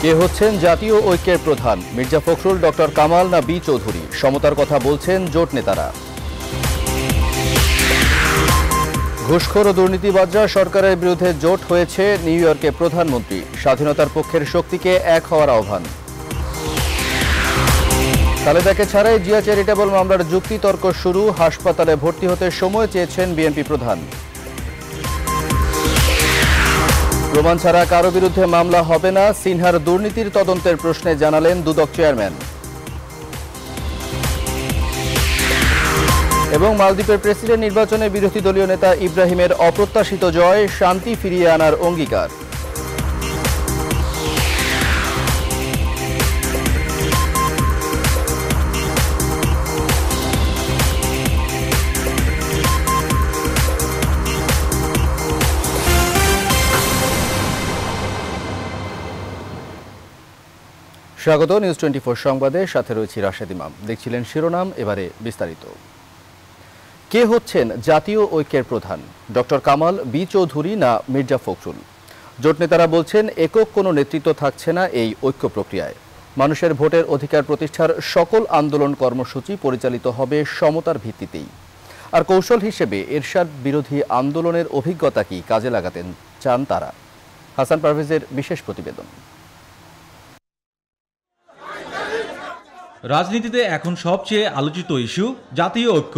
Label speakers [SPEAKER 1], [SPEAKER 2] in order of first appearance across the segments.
[SPEAKER 1] কে হচ্ছেন জাতীয় ঐক্যের প্রধান, মির্জা ফখরুল, ডক্টর কামাল না বি চৌধুরী? সমতার কথা বলছেন জোট নেতারা। ঘুষখোর ও দুর্নীতিবাজরা সরকারের বিরুদ্ধে জোট হয়েছে নিউ ইয়র্কে প্রধানমন্ত্রী। স্বাধীনতার পক্ষের শক্তিকে এক হওয়ার আহ্বান। খালেদাকে ছাড়াই জিয়া চ্যারিটেবল মামলার যুক্তিতর্ক শুরু। হাসপাতালে ভর্তি হতে সময় চেয়েছেন বিএনপি প্রধান। প্রমাণ ছাড়া কারো বিরুদ্ধে মামলা হবে না, সিনহার দুর্নীতির তদন্তের প্রশ্নে জানালেন দুদক চেয়ারম্যান। এবং মালদ্বীপের প্রেসিডেন্ট নির্বাচনে বিরোধী দলীয় নেতা ইব্রাহিমের অপ্রত্যাশিত জয়, শান্তি ফিরিয়ে আনার অঙ্গীকার। স্বাগত নিউজ 24 সংবাদে, সাথে রয়েছে রাশেদ ইমাম। দেখছিলেন শিরোনাম, এবারে বিস্তারিত। কে হচ্ছেন জাতীয় ঐক্যের প্রধান, ডক্টর কামাল, বি চৌধুরী না মির্জা ফখরুল? জোট নেতারা বলছেন একক কোনো নেতৃত্ব থাকছে না এই ঐক্য প্রক্রিয়ায়। মানুষের ভোটের অধিকার প্রতিষ্ঠার সকল আন্দোলন কর্মসূচি পরিচালিত হবে সমতার ভিত্তিতেই। আর কৌশল হিসেবে এরশাদ বিরোধী আন্দোলনের অভিজ্ঞতা কি কাজে লাগাতে চান তারা? হাসান পারভেজের বিশেষ প্রতিবেদন।
[SPEAKER 2] রাজনীতিতে এখন সবচেয়ে আলোচিত ইস্যু জাতীয় ঐক্য।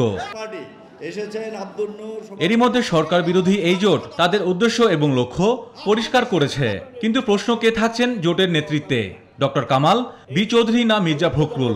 [SPEAKER 2] এরই মধ্যে সরকার বিরোধী এই জোট তাদের উদ্দেশ্য এবং লক্ষ্য পরিষ্কার করেছে, কিন্তু প্রশ্ন কে থাকছেন জোটের নেতৃত্বে, ডক্টর কামাল, বি চৌধুরী না মির্জা ফখরুল?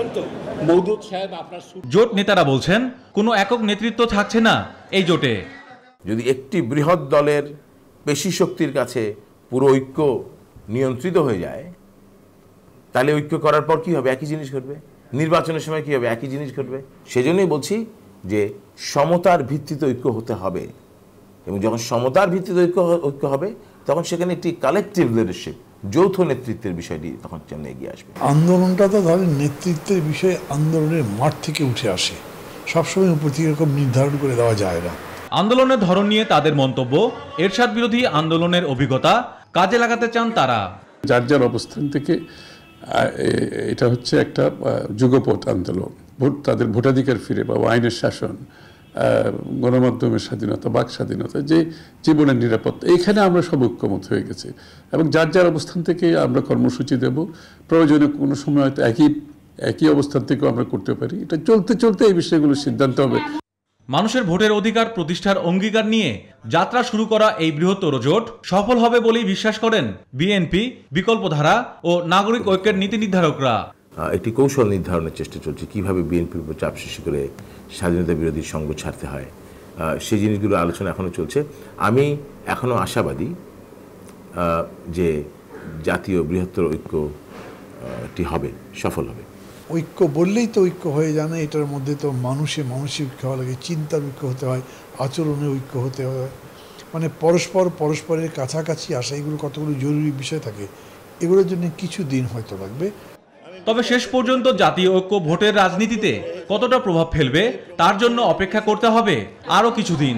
[SPEAKER 2] জোট নেতারা বলছেন কোনো একক নেতৃত্ব থাকছে না এই জোটে।
[SPEAKER 3] যদি একটি বৃহৎ দলের পেশি শক্তির কাছে পুরো ঐক্য নিয়ন্ত্রিত হয়ে যায়, তাহলে ঐক্য করার পর কি হবে? একই জিনিস ঘটবে। নির্বাচনের সময় কি হবে? একই জিনিস ঘটবে। সেজন্যই বলছি যে সমতার ভিত্তিতে ঐক্য হতে হবে, এবং যখন সমতার ভিত্তিতে ঐক্য হবে তখন সেখানে একটি কালেকটিভ লিডারশিপ, যৌথ নেতৃত্বের বিষয়টি তখন সামনে এগিয়ে আসবে।
[SPEAKER 4] আন্দোলনটা তো ধরেন নেতৃত্বের বিষয়ে আন্দোলনের মাঠ থেকে উঠে আসে, সবসময় উপর থেকে এরকম নির্ধারণ করে দেওয়া যায় না।
[SPEAKER 2] আন্দোলনের ধরন নিয়ে তাদের মন্তব্য, এরশাদ বিরোধী আন্দোলনের অভিজ্ঞতা কাজে লাগাতে চান তারা।
[SPEAKER 5] যার যার অবস্থান থেকে এটা হচ্ছে একটা যুগপৎ আন্দোলন, তাদের ভোটাধিকার ফিরে পাওয়া, আইনের শাসন, গণমাধ্যমের স্বাধীনতা, বাক স্বাধীনতা, যে জীবনের নিরাপত্তা, এইখানে আমরা সব ঐক্যমত হয়ে গেছি। এবং যার যার অবস্থান থেকে আমরা কর্মসূচি দেব, প্রয়োজনে কোনো সময় হয়তো একই অবস্থান থেকেও আমরা করতে পারি। এটা চলতে চলতে এই বিষয়গুলো সিদ্ধান্ত হবে।
[SPEAKER 2] মানুষের ভোটের অধিকার প্রতিষ্ঠার অঙ্গীকার নিয়ে যাত্রা শুরু করা এই বৃহত্তর জোট সফল হবে বলেই বিশ্বাস করেন বিএনপি, বিকল্পধারা ও নাগরিক ঐক্যের নীতি নির্ধারকরা।
[SPEAKER 3] একটি কৌশল নির্ধারণের চেষ্টা চলছে, কিভাবে বিএনপির উপর চাপ সৃষ্টি করে স্বাধীনতা বিরোধী সঙ্গ ছাড়তে হয়। সেই জিনিসগুলো আলোচনা এখনো চলছে। আমি এখনো আশাবাদী যে জাতীয় বৃহত্তর ঐক্যটি হবে, সফল হবে।
[SPEAKER 4] ঐক্য বললেই তো ঐক্য হয়ে যায় না, এটার মধ্যে তো মানসিক ঐক্য হওয়া লাগে, চিন্তার ঐক্য হতে হয়, আচরণে ঐক্য হতে হয়, মানে পরস্পরের কাছাকাছি আসা, এগুলো কতগুলো জরুরি বিষয় থাকে। এগুলোর জন্য কিছু দিন হয়তো লাগবে।
[SPEAKER 2] তবে শেষ পর্যন্ত জাতীয় ঐক্য ভোটের রাজনীতিতে কতটা প্রভাব ফেলবে তার জন্য অপেক্ষা করতে হবে আরও কিছুদিন।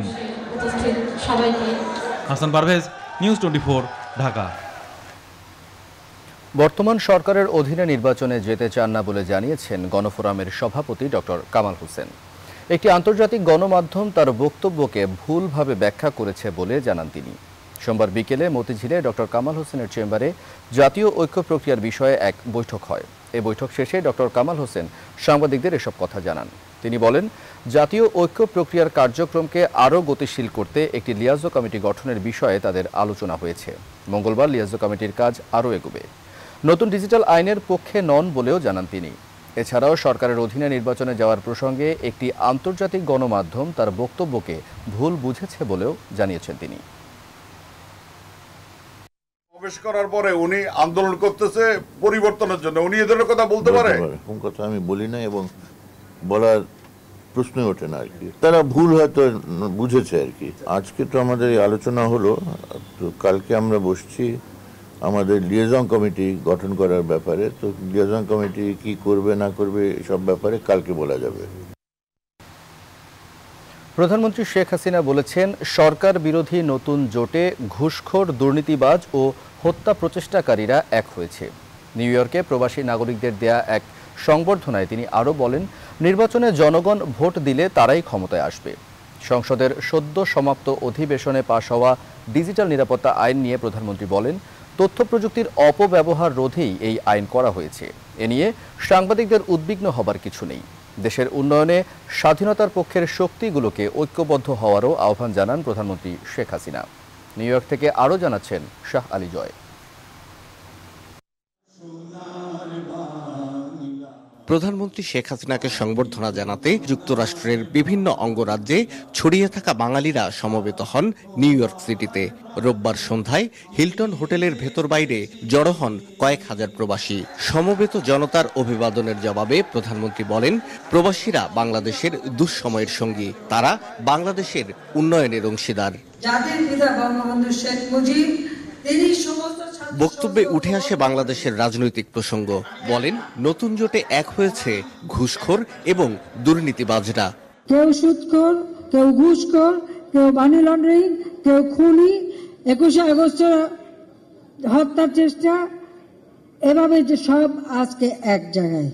[SPEAKER 2] হাসান পারভেজ, নিউজ 24, ঢাকা।
[SPEAKER 1] বর্তমান সরকারের অধীনে নির্বাচনে যেতে চান না বলে জানিয়েছেন গণফোরামের সভাপতি ডক্টর কামাল হোসেন। একটি আন্তর্জাতিক গণমাধ্যম তার বক্তব্যকে ভুলভাবে ব্যাখ্যা করেছে বলে জানান তিনি। সোমবার বিকেলে মতিঝিলে ডক্টর কামাল হোসেনের চেম্বারে জাতীয় ঐক্য প্রক্রিয়ার বিষয়ে এক বৈঠক হয়। এই বৈঠক শেষে ডক্টর কামাল হোসেন সাংবাদিকদের এসব কথা জানান। তিনি বলেন, জাতীয় ঐক্য প্রক্রিয়ার কার্যক্রমকে আরও গতিশীল করতে একটি লিয়াজো কমিটি গঠনের বিষয়ে তাদের আলোচনা হয়েছে। মঙ্গলবার লিয়াজো কমিটির কাজ আরও এগোবে। নতুন ডিজিটাল আইনের পক্ষে নন বলেও জানান তিনি। এছাড়াও সরকারের অধীনে নির্বাচনে যাওয়ার প্রসঙ্গে একটি আন্তর্জাতিক গণমাধ্যম তার বক্তব্যকে ভুল বুঝেছে বলেও জানিয়েছেন তিনি।
[SPEAKER 6] প্রবেশ করার পরে উনি আন্দোলন করতেছে পরিবর্তনের জন্য, উনি এদের কথা বলতে পারে?
[SPEAKER 7] কোন কথা আমি বলি না এবং বলার প্রশ্নই ওঠে না আর কি। তারা ভুল হয়তো বুঝেছে আর কি। আজকে তো আমাদের এই আলোচনা হলো, তো কালকে আমরা বসছি আমাদের লিয়েজন কমিটি গঠন করার ব্যাপারে। তো লিয়েজন কমিটি কি করবে না করবে এসব ব্যাপারে কালকে বলা যাবে।
[SPEAKER 1] প্রধানমন্ত্রী শেখ হাসিনা বলেছেন, সরকার বিরোধী নতুন জোটে ঘুষখোর, দুর্নীতিবাজ ও হত্যা প্রচেষ্টাকারীরা এক হয়েছে। নিউ ইয়র্কে প্রবাসী নাগরিকদের দেয়া এক সংবর্ধনায় তিনি আরও বলেন, নির্বাচনে জনগণ ভোট দিলে তারাই ক্ষমতায় আসবে। সংসদের সদ্য সমাপ্ত অধিবেশনে পাশ হওয়া ডিজিটাল নিরাপত্তা আইন নিয়ে প্রধানমন্ত্রী বলেন, তথ্য প্রযুক্তির অপব্যবহার রোধেই এই আইন করা হয়েছে। এ নিয়ে সাংবাদিকদের উদ্বিগ্ন হবার কিছু নেই। দেশের উন্নয়নে স্বাধীনতার পক্ষের শক্তিগুলোকে ঐক্যবদ্ধ হওয়ারও আহ্বান জানান প্রধানমন্ত্রী শেখ হাসিনা। নিউ ইয়র্ক থেকে আরও জানাচ্ছেন শাহ আলী জয়।
[SPEAKER 8] প্রধানমন্ত্রী শেখ হাসিনাকে সংবর্ধনা জানাতে যুক্তরাষ্ট্রের বিভিন্ন অঙ্গরাজ্যে ছড়িয়ে থাকা বাঙালিরা সমবেত হন নিউ ইয়র্ক সিটিতে। রোববার সন্ধ্যায় হিলটন হোটেলের ভেতর বাইরে জড়ো হন কয়েক হাজার প্রবাসী। সমবেত জনতার অভিবাদনের জবাবে প্রধানমন্ত্রী বলেন, প্রবাসীরা বাংলাদেশের দুঃসময়ের সঙ্গী, তারা বাংলাদেশের উন্নয়নের অংশীদার।
[SPEAKER 9] জাতির পিতা বঙ্গবন্ধু শেখ মুজিব তিনি সমস্ত
[SPEAKER 8] বক্তব্যে উঠে আসে বাংলাদেশের রাজনৈতিক প্রসঙ্গ। বলেন, নতুন জোটে এক হয়েছে ঘুষখোর এবং দুর্নীতিবাজরা।
[SPEAKER 9] কেউ সুদখোর, কেউ ঘুষখোর, কেউ মানি লন্ডারিং, কেউ খুনি, 21শে আগস্ট হত্যার চেষ্টা, এভাবে যে সব আজকে এক জায়গায়,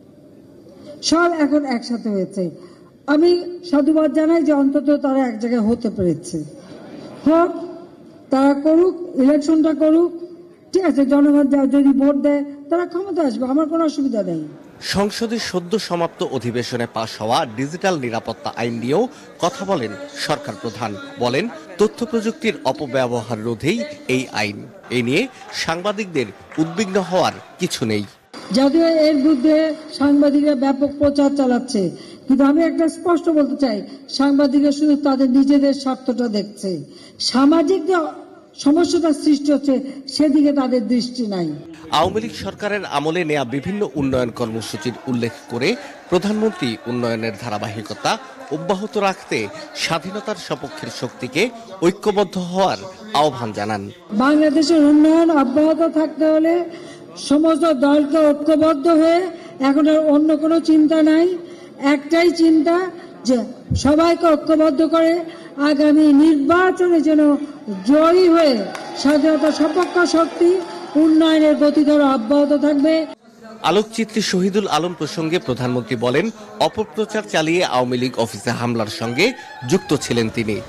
[SPEAKER 9] সব এখন একসাথে হয়েছে। আমি সাধুবাদ জানাই যে অন্তত তারা এক জায়গায় হতে পেরেছে। হোক, তারা করুক, ইলেকশনটা করুক, ঠিক আছে, জনগণ যদি ভোট দেয় তারা ক্ষমতা আসবে, আমার কোনো অসুবিধা নেই।
[SPEAKER 8] সংসদের সদ্য সমাপ্ত অধিবেশনে পাশ হওয়া ডিজিটাল নিরাপত্তা আইন নিয়েও কথা বলেন সরকার প্রধান। বলেন, তথ্য প্রযুক্তির অপব্যবহার রোধেই এই আইন। এ নিয়ে সাংবাদিকদের উদ্বিগ্ন হওয়ার কিছু নেই।
[SPEAKER 9] যদিও এর বিরুদ্ধে সাংবাদিকরা ব্যাপক প্রচার চালাচ্ছে, কিন্তু আমি একটা স্পষ্ট বলতে চাই, সাংবাদিকরা শুধু তাদের নিজেদের স্বার্থটা দেখছে। সামাজিক যে সমস্যাটা সৃষ্টি হচ্ছে সেদিকে তাদের দৃষ্টি নাই।
[SPEAKER 8] আওয়ামী লীগ সরকারের আমলে নেয়া বিভিন্ন উন্নয়ন কর্মসূচির উল্লেখ করে প্রধানমন্ত্রী উন্নয়নের ধারাবাহিকতা অব্যাহত রাখতে স্বাধীনতার সপক্ষের শক্তিকে ঐক্যবদ্ধ হওয়ার আহ্বান জানান।
[SPEAKER 9] বাংলাদেশের উন্নয়ন অব্যাহত থাকতে হলে সমস্ত দলকে ঐক্যবদ্ধ হয়ে, এখন আর অন্য কোনো চিন্তা নাই, একটাই চিন্তা যে সবাইকে ঐক্যবদ্ধ করে আগামী নির্বাচনে যেন জয়ী হয়ে স্বাধীনতা সপক্ষ শক্তি উন্নয়নের গতিধারা অব্যাহত থাকবে।
[SPEAKER 8] আলোকচিত্রী শহীদুল আলম প্রসঙ্গে প্রধানমন্ত্রী বলেন, অপপ্রচার চালিয়ে আওয়ামী লীগ অফিসে হামলার সঙ্গে যুক্ত ছিলেন তিনি।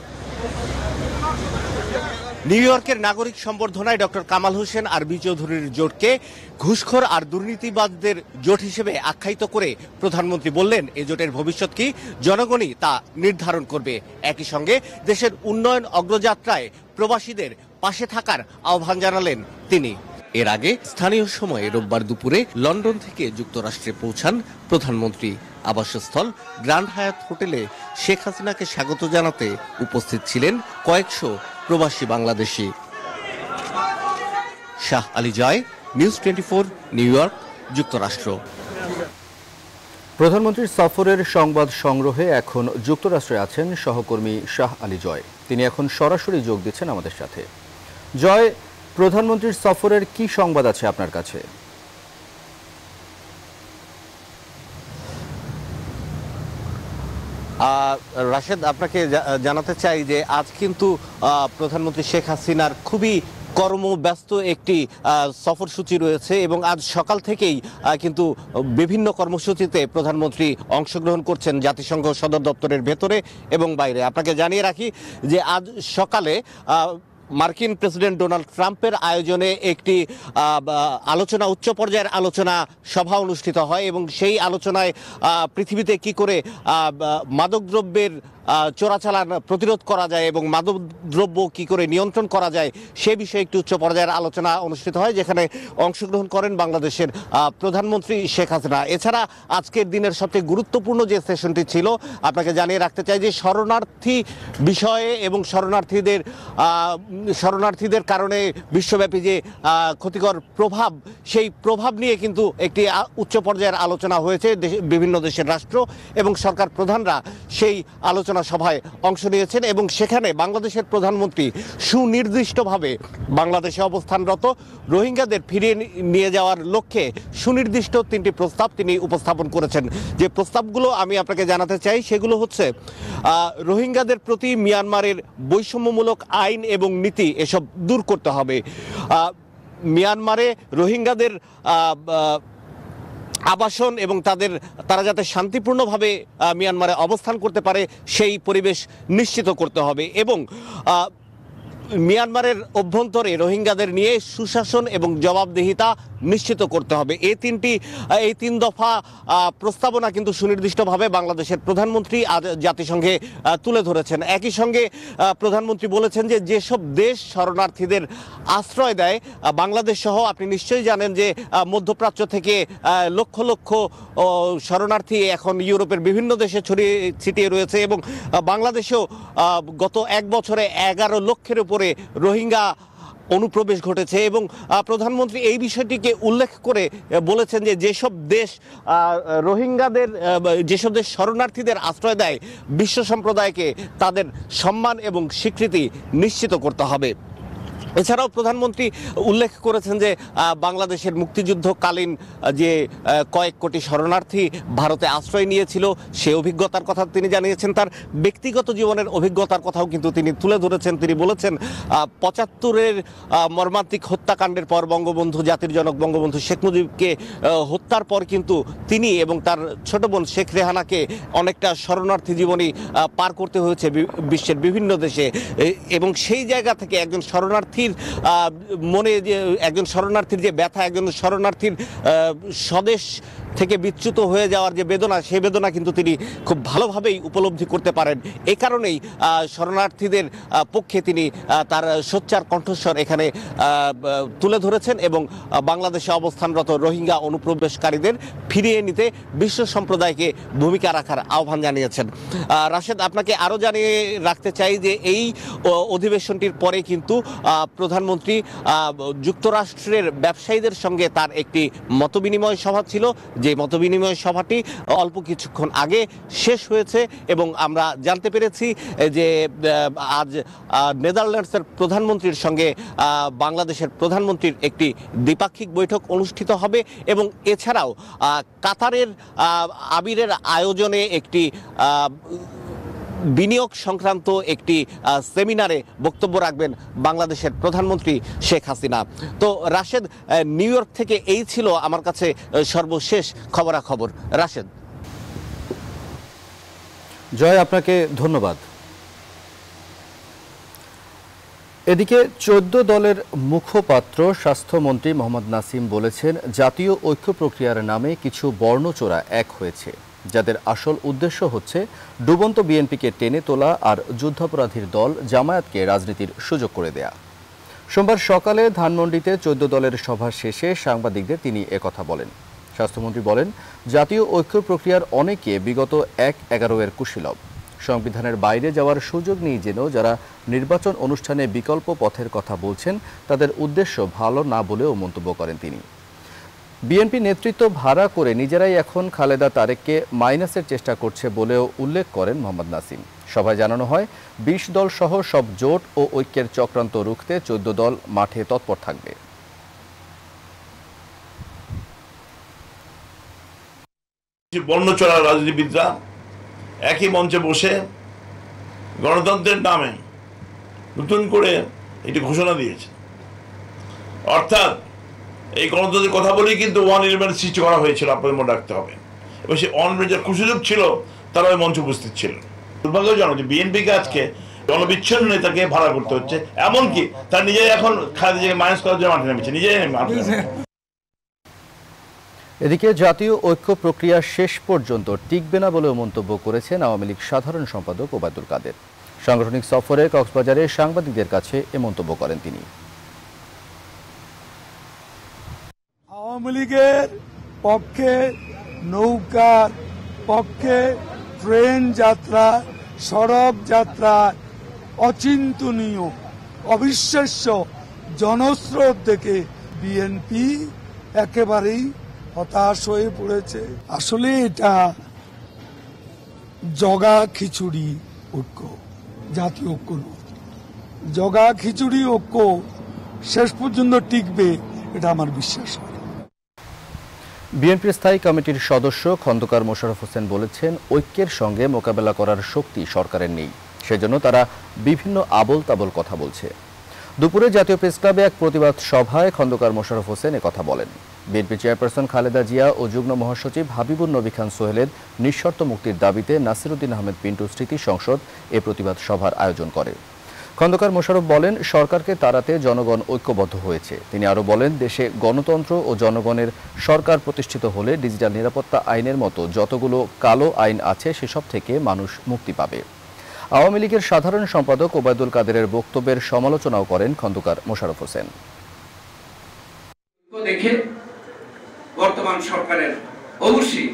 [SPEAKER 8] নিউ ইয়র্কের নাগরিক সম্বর্ধনায় ডক্টর কামাল হোসেন আর বি চৌধুরীর জোটকে ঘুষখোর আর দুর্নীতিবাজদের জোট হিসেবে আখ্যায়িত করে প্রধানমন্ত্রী বললেন, এ জোটের ভবিষ্যৎ কি জনগণই তা নির্ধারণ করবে। একই সঙ্গে দেশের উন্নয়ন অগ্রযাত্রায় প্রবাসীদের পাশে থাকার আহ্বান জানালেন তিনি। এর আগে স্থানীয় সময়ে রোববার দুপুরে লন্ডন থেকে যুক্তরাষ্ট্রে পৌঁছান প্রধানমন্ত্রী। আবাসস্থল গ্র্যান্ড হায়াত হোটেলে শেখ হাসিনাকে স্বাগত জানাতে উপস্থিত ছিলেন কয়েকশো প্রবাসী Bangladeshi. Shah Ali Joy, news 24, New York, যুক্তরাষ্ট্র।
[SPEAKER 1] প্রধানমন্ত্রীর সফরের সংবাদ সংগ্রহে এখন যুক্তরাষ্ট্রে আছেন সহকর্মী শাহ আলী জয়। তিনি এখন সরাসরি যোগ দিচ্ছেন আমাদের সাথে। জয়, প্রধানমন্ত্রীর সফরের কি সংবাদ আছে আপনার কাছে?
[SPEAKER 8] রাশেদ, আপনাকে জানাতে চাই যে আজ কিন্তু প্রধানমন্ত্রী শেখ হাসিনার খুবই কর্মব্যস্ত একটি সফরসূচি রয়েছে এবং আজ সকাল থেকেই কিন্তু বিভিন্ন কর্মসূচিতে প্রধানমন্ত্রী অংশগ্রহণ করছেন জাতিসংঘ সদর দপ্তরের ভেতরে এবং বাইরে। আপনাকে জানিয়ে রাখি যে আজ সকালে মার্কিন প্রেসিডেন্ট ডোনাল্ড ট্রাম্পের আয়োজনে একটি আলোচনা, উচ্চ পর্যায়ের আলোচনা সভা অনুষ্ঠিত হয় এবং সেই আলোচনায় পৃথিবীতে কি করে মাদকদ্রব্যের চোরাচালান প্রতিরোধ করা যায় এবং মাদকদ্রব্য কি করে নিয়ন্ত্রণ করা যায় সে বিষয়ে একটি উচ্চ পর্যায়ের আলোচনা অনুষ্ঠিত হয়, যেখানে অংশগ্রহণ করেন বাংলাদেশের প্রধানমন্ত্রী শেখ হাসিনা। এছাড়া আজকের দিনের সবচেয়ে গুরুত্বপূর্ণ যে সেশনটি ছিল, আপনাকে জানিয়ে রাখতে চাই যে শরণার্থী বিষয়ে এবং শরণার্থীদের শরণার্থীদের কারণে বিশ্বব্যাপী যে ক্ষতিকর প্রভাব, সেই প্রভাব নিয়ে কিন্তু একটি উচ্চ পর্যায়ের আলোচনা হয়েছে। বিভিন্ন দেশের রাষ্ট্র এবং সরকার প্রধানরা সেই আলোচনা সভায় অংশ নিয়েছেন এবং সেখানে বাংলাদেশের প্রধানমন্ত্রী সুনির্দিষ্টভাবে বাংলাদেশে অবস্থানরত রোহিঙ্গাদের ফিরিয়ে নিয়ে যাওয়ার লক্ষ্যে সুনির্দিষ্ট 3টি প্রস্তাব তিনি উপস্থাপন করেছেন। যে প্রস্তাবগুলো আমি আপনাকে জানাতে চাই সেগুলো হচ্ছে রোহিঙ্গাদের প্রতি মিয়ানমারের বৈষম্যমূলক আইন এবং নীতি এসব দূর করতে হবে। মিয়ানমারে রোহিঙ্গাদের আবাসন এবং তারা যাতে শান্তিপূর্ণভাবে মিয়ানমারে অবস্থান করতে পারে সেই পরিবেশ নিশ্চিত করতে হবে এবং মিয়ানমারের অভ্যন্তরে রোহিঙ্গাদের নিয়ে সুশাসন এবং জবাবদিহিতা নিশ্চিত করতে হবে। এই 3 দফা প্রস্তাবনা কিন্তু সুনির্দিষ্টভাবে বাংলাদেশের প্রধানমন্ত্রী আজ জাতিসংঘে তুলে ধরেছেন। একই সঙ্গে প্রধানমন্ত্রী বলেছেন যে যেসব দেশ শরণার্থীদের আশ্রয় দেয়, বাংলাদেশ সহ আপনি নিশ্চয়ই জানেন যে মধ্যপ্রাচ্য থেকে লক্ষ লক্ষ শরণার্থী এখন ইউরোপের বিভিন্ন দেশে ছড়িয়ে ছিটিয়ে রয়েছে এবং বাংলাদেশেও গত 1 বছরে 11 লক্ষের উপরে রোহিঙ্গা অনুপ্রবেশ ঘটেছে এবং প্রধানমন্ত্রী এই বিষয়টিকে উল্লেখ করে বলেছেন যে যেসব দেশ শরণার্থীদের আশ্রয় দেয়, বিশ্ব সম্প্রদায়কে তাদের সম্মান এবং স্বীকৃতি নিশ্চিত করতে হবে। এছাড়াও প্রধানমন্ত্রী উল্লেখ করেছেন যে বাংলাদেশের মুক্তিযুদ্ধকালীন যে কয়েক কোটি শরণার্থী ভারতে আশ্রয় নিয়েছিল সে অভিজ্ঞতার কথা তিনি জানিয়েছেন। তার ব্যক্তিগত জীবনের অভিজ্ঞতার কথাও কিন্তু তিনি তুলে ধরেছেন। তিনি বলেছেন 75-এর মর্মান্তিক হত্যাকাণ্ডের পর জাতির জনক বঙ্গবন্ধু শেখ মুজিবকে হত্যার পর কিন্তু তিনি এবং তার ছোট বোন শেখ রেহানাকে অনেকটা শরণার্থী জীবনী পার করতে হয়েছে বিশ্বের বিভিন্ন দেশে এবং সেই জায়গা থেকে একজন শরণার্থীর মনে যে একজন শরণার্থীর যে ব্যথা, একজন শরণার্থীর স্বদেশ থেকে বিচ্যুত হয়ে যাওয়ার যে বেদনা, সেই বেদনা কিন্তু তিনি খুব ভালোভাবেই উপলব্ধি করতে পারেন। এই কারণেই শরণার্থীদের পক্ষে তিনি তার সোচ্চার কণ্ঠস্বর এখানে তুলে ধরেছেন এবং বাংলাদেশে অবস্থানরত রোহিঙ্গা অনুপ্রবেশকারীদের ফিরিয়ে নিতে বিশ্ব সম্প্রদায়কে ভূমিকা রাখার আহ্বান জানিয়েছেন। রাশেদ, আপনাকে আরও জানিয়ে রাখতে চাই যে এই অধিবেশনটির পরে কিন্তু প্রধানমন্ত্রী যুক্তরাষ্ট্রের ব্যবসায়ীদের সঙ্গে তার একটি মতবিনিময় সভা ছিল, যে মতবিনিময় সভাটি অল্প কিছুক্ষণ আগে শেষ হয়েছে এবং আমরা জানতে পেরেছি যে আজ নেদারল্যান্ডসের প্রধানমন্ত্রীর সঙ্গে বাংলাদেশের প্রধানমন্ত্রীর একটি দ্বিপাক্ষিক বৈঠক অনুষ্ঠিত হবে এবং এছাড়াও কাতারের আবিরের আয়োজনে একটি বিনিয়োগ সংক্রান্ত একটি সেমিনারে বক্তব্য রাখবেন বাংলাদেশের প্রধানমন্ত্রী শেখ হাসিনা। তো রাশেদ, নিউ ইয়র্ক থেকে এই ছিল আমার কাছে সর্বশেষ খবরাখবর। রাশেদ।
[SPEAKER 1] জয়, আপনাকে ধন্যবাদ। এদিকে 14 দলের মুখপাত্র স্বাস্থ্যমন্ত্রী মোহাম্মদ নাসিম বলেছেন, জাতীয় ঐক্য প্রক্রিয়ার নামে কিছু বর্ণচোরা এক হয়েছে, যাদের আসল উদ্দেশ্য হচ্ছে ডুবন্ত বিএনপিকে টেনে তোলা আর যুদ্ধাপরাধীর দল জামায়াতকে রাজনীতির সুযোগ করে দেয়া। সোমবার সকালে ধানমন্ডিতে 14 দলের সভা শেষে সাংবাদিকদের তিনি একথা বলেন। স্বাস্থ্যমন্ত্রী বলেন, জাতীয় ঐক্য প্রক্রিয়ার অনেকে বিগত 1/11-এর কুশীলব। সংবিধানের বাইরে যাওয়ার সুযোগ নিয়ে যেন যারা নির্বাচন অনুষ্ঠানে বিকল্প পথের কথা বলছেন, তাদের উদ্দেশ্য ভালো না বলেও মন্তব্য করেন তিনি। বিএনপি নেতৃত্ব ভাড়া করে নিজেরাই এখন খালেদা তারেককে মাইনাসের চেষ্টা করছে বলেও উল্লেখ করেন মোহাম্মদ নাসিম। সভায় জানানো হয়, 20 দল সহ সব জোট ও ঐক্যের চক্রান্ত রুখতে 14 দল মাঠে তৎপর থাকবে।
[SPEAKER 10] বর্ণচড়া রাজনীতিবিদরা একই মঞ্চে বসে গণতন্ত্রের নামে নতুন করে এটি ঘোষণা দিয়েছে। অর্থাৎ এই গণতন্ত্রের কথা বলেই কিন্তু 111 সৃষ্টি করা হয়েছিল, আপনাদের মনে রাখতে হবে। এবং সেই 111 যার কুসুযোগ ছিল তারা ওই মঞ্চে উপস্থিত ছিল। দুর্ভাগ্যজনক যে বিএনপিকে আজকে জনবিচ্ছিন্ন নেতাকে ভাড়া করতে হচ্ছে, এমনকি তার নিজেই এখন খালেদাকে মাইনাস করার জন্য মাঠে নেমেছে, নিজেই মাঠে।
[SPEAKER 1] এদিকে জাতীয় ঐক্য প্রক্রিয়া শেষ পর্যন্ত টিকবে না বলেও মন্তব্য করেছেন আওয়ামী লীগ সাধারণ সম্পাদক ওবায়দুল কাদের। সাংগঠনিক সফরে কক্সবাজারে সাংবাদিকদের কাছে এ মন্তব্য করেন তিনি।
[SPEAKER 11] আওয়ামী লীগের পক্ষে নৌকার পক্ষে ট্রেন যাত্রা, সড়ক যাত্রা অচিন্তনীয়, অবিশ্বাস্য জনস্রোত দেখে বিএনপি একেবারেই হতাশ হয়ে পড়েছে। আসলে এটা জগা খিচুড়ি ঐক্য, জাতীয় ঐক্য নয়। জগা খিচুড়ি ঐক্য শেষ পর্যন্ত টিকবে এটা আমার বিশ্বাস হয়।
[SPEAKER 1] বিএনপির স্থায়ী কমিটির সদস্য খন্দকার মোশাররফ হোসেন বলেছেন, ঐক্যের সঙ্গে মোকাবেলা করার শক্তি সরকারের নেই, সেজন্য তারা বিভিন্ন আবোল তাবোল কথা বলছে। দুপুরে জাতীয় প্রেস ক্লাবে এক প্রতিবাদ সভায় খন্দকার মোশাররফ হোসেন একথা বলেন। বিএনপি চেয়ারপারসন খালেদা জিয়া ও যুগ্ম মহাসচিব হাবিবুর নবী খান সোহেলের নিঃশর্ত মুক্তির দাবিতে নাসিরউদ্দিন আহমেদ পিন্টু স্মৃতি সংসদ এ প্রতিবাদ সভার আয়োজন করে। খন্দকার মোশাররফ বলেন, সরকারকে তাড়াতে জনগণ ঐক্যবদ্ধ হয়েছে। তিনি আরও বলেন, দেশে গণতন্ত্র ও জনগণের সরকার প্রতিষ্ঠিত হলে ডিজিটাল নিরাপত্তা আইনের মতো যতগুলো কালো আইন আছে সেসব থেকে মানুষ মুক্তি পাবে। আওয়ামী লীগের সাধারণ সম্পাদক ওবায়দুল কাদেরের বক্তব্যের সমালোচনাও করেন খন্দকার মোশাররফ হোসেন।
[SPEAKER 12] দেখে বর্তমান সরকারের অবশ্যই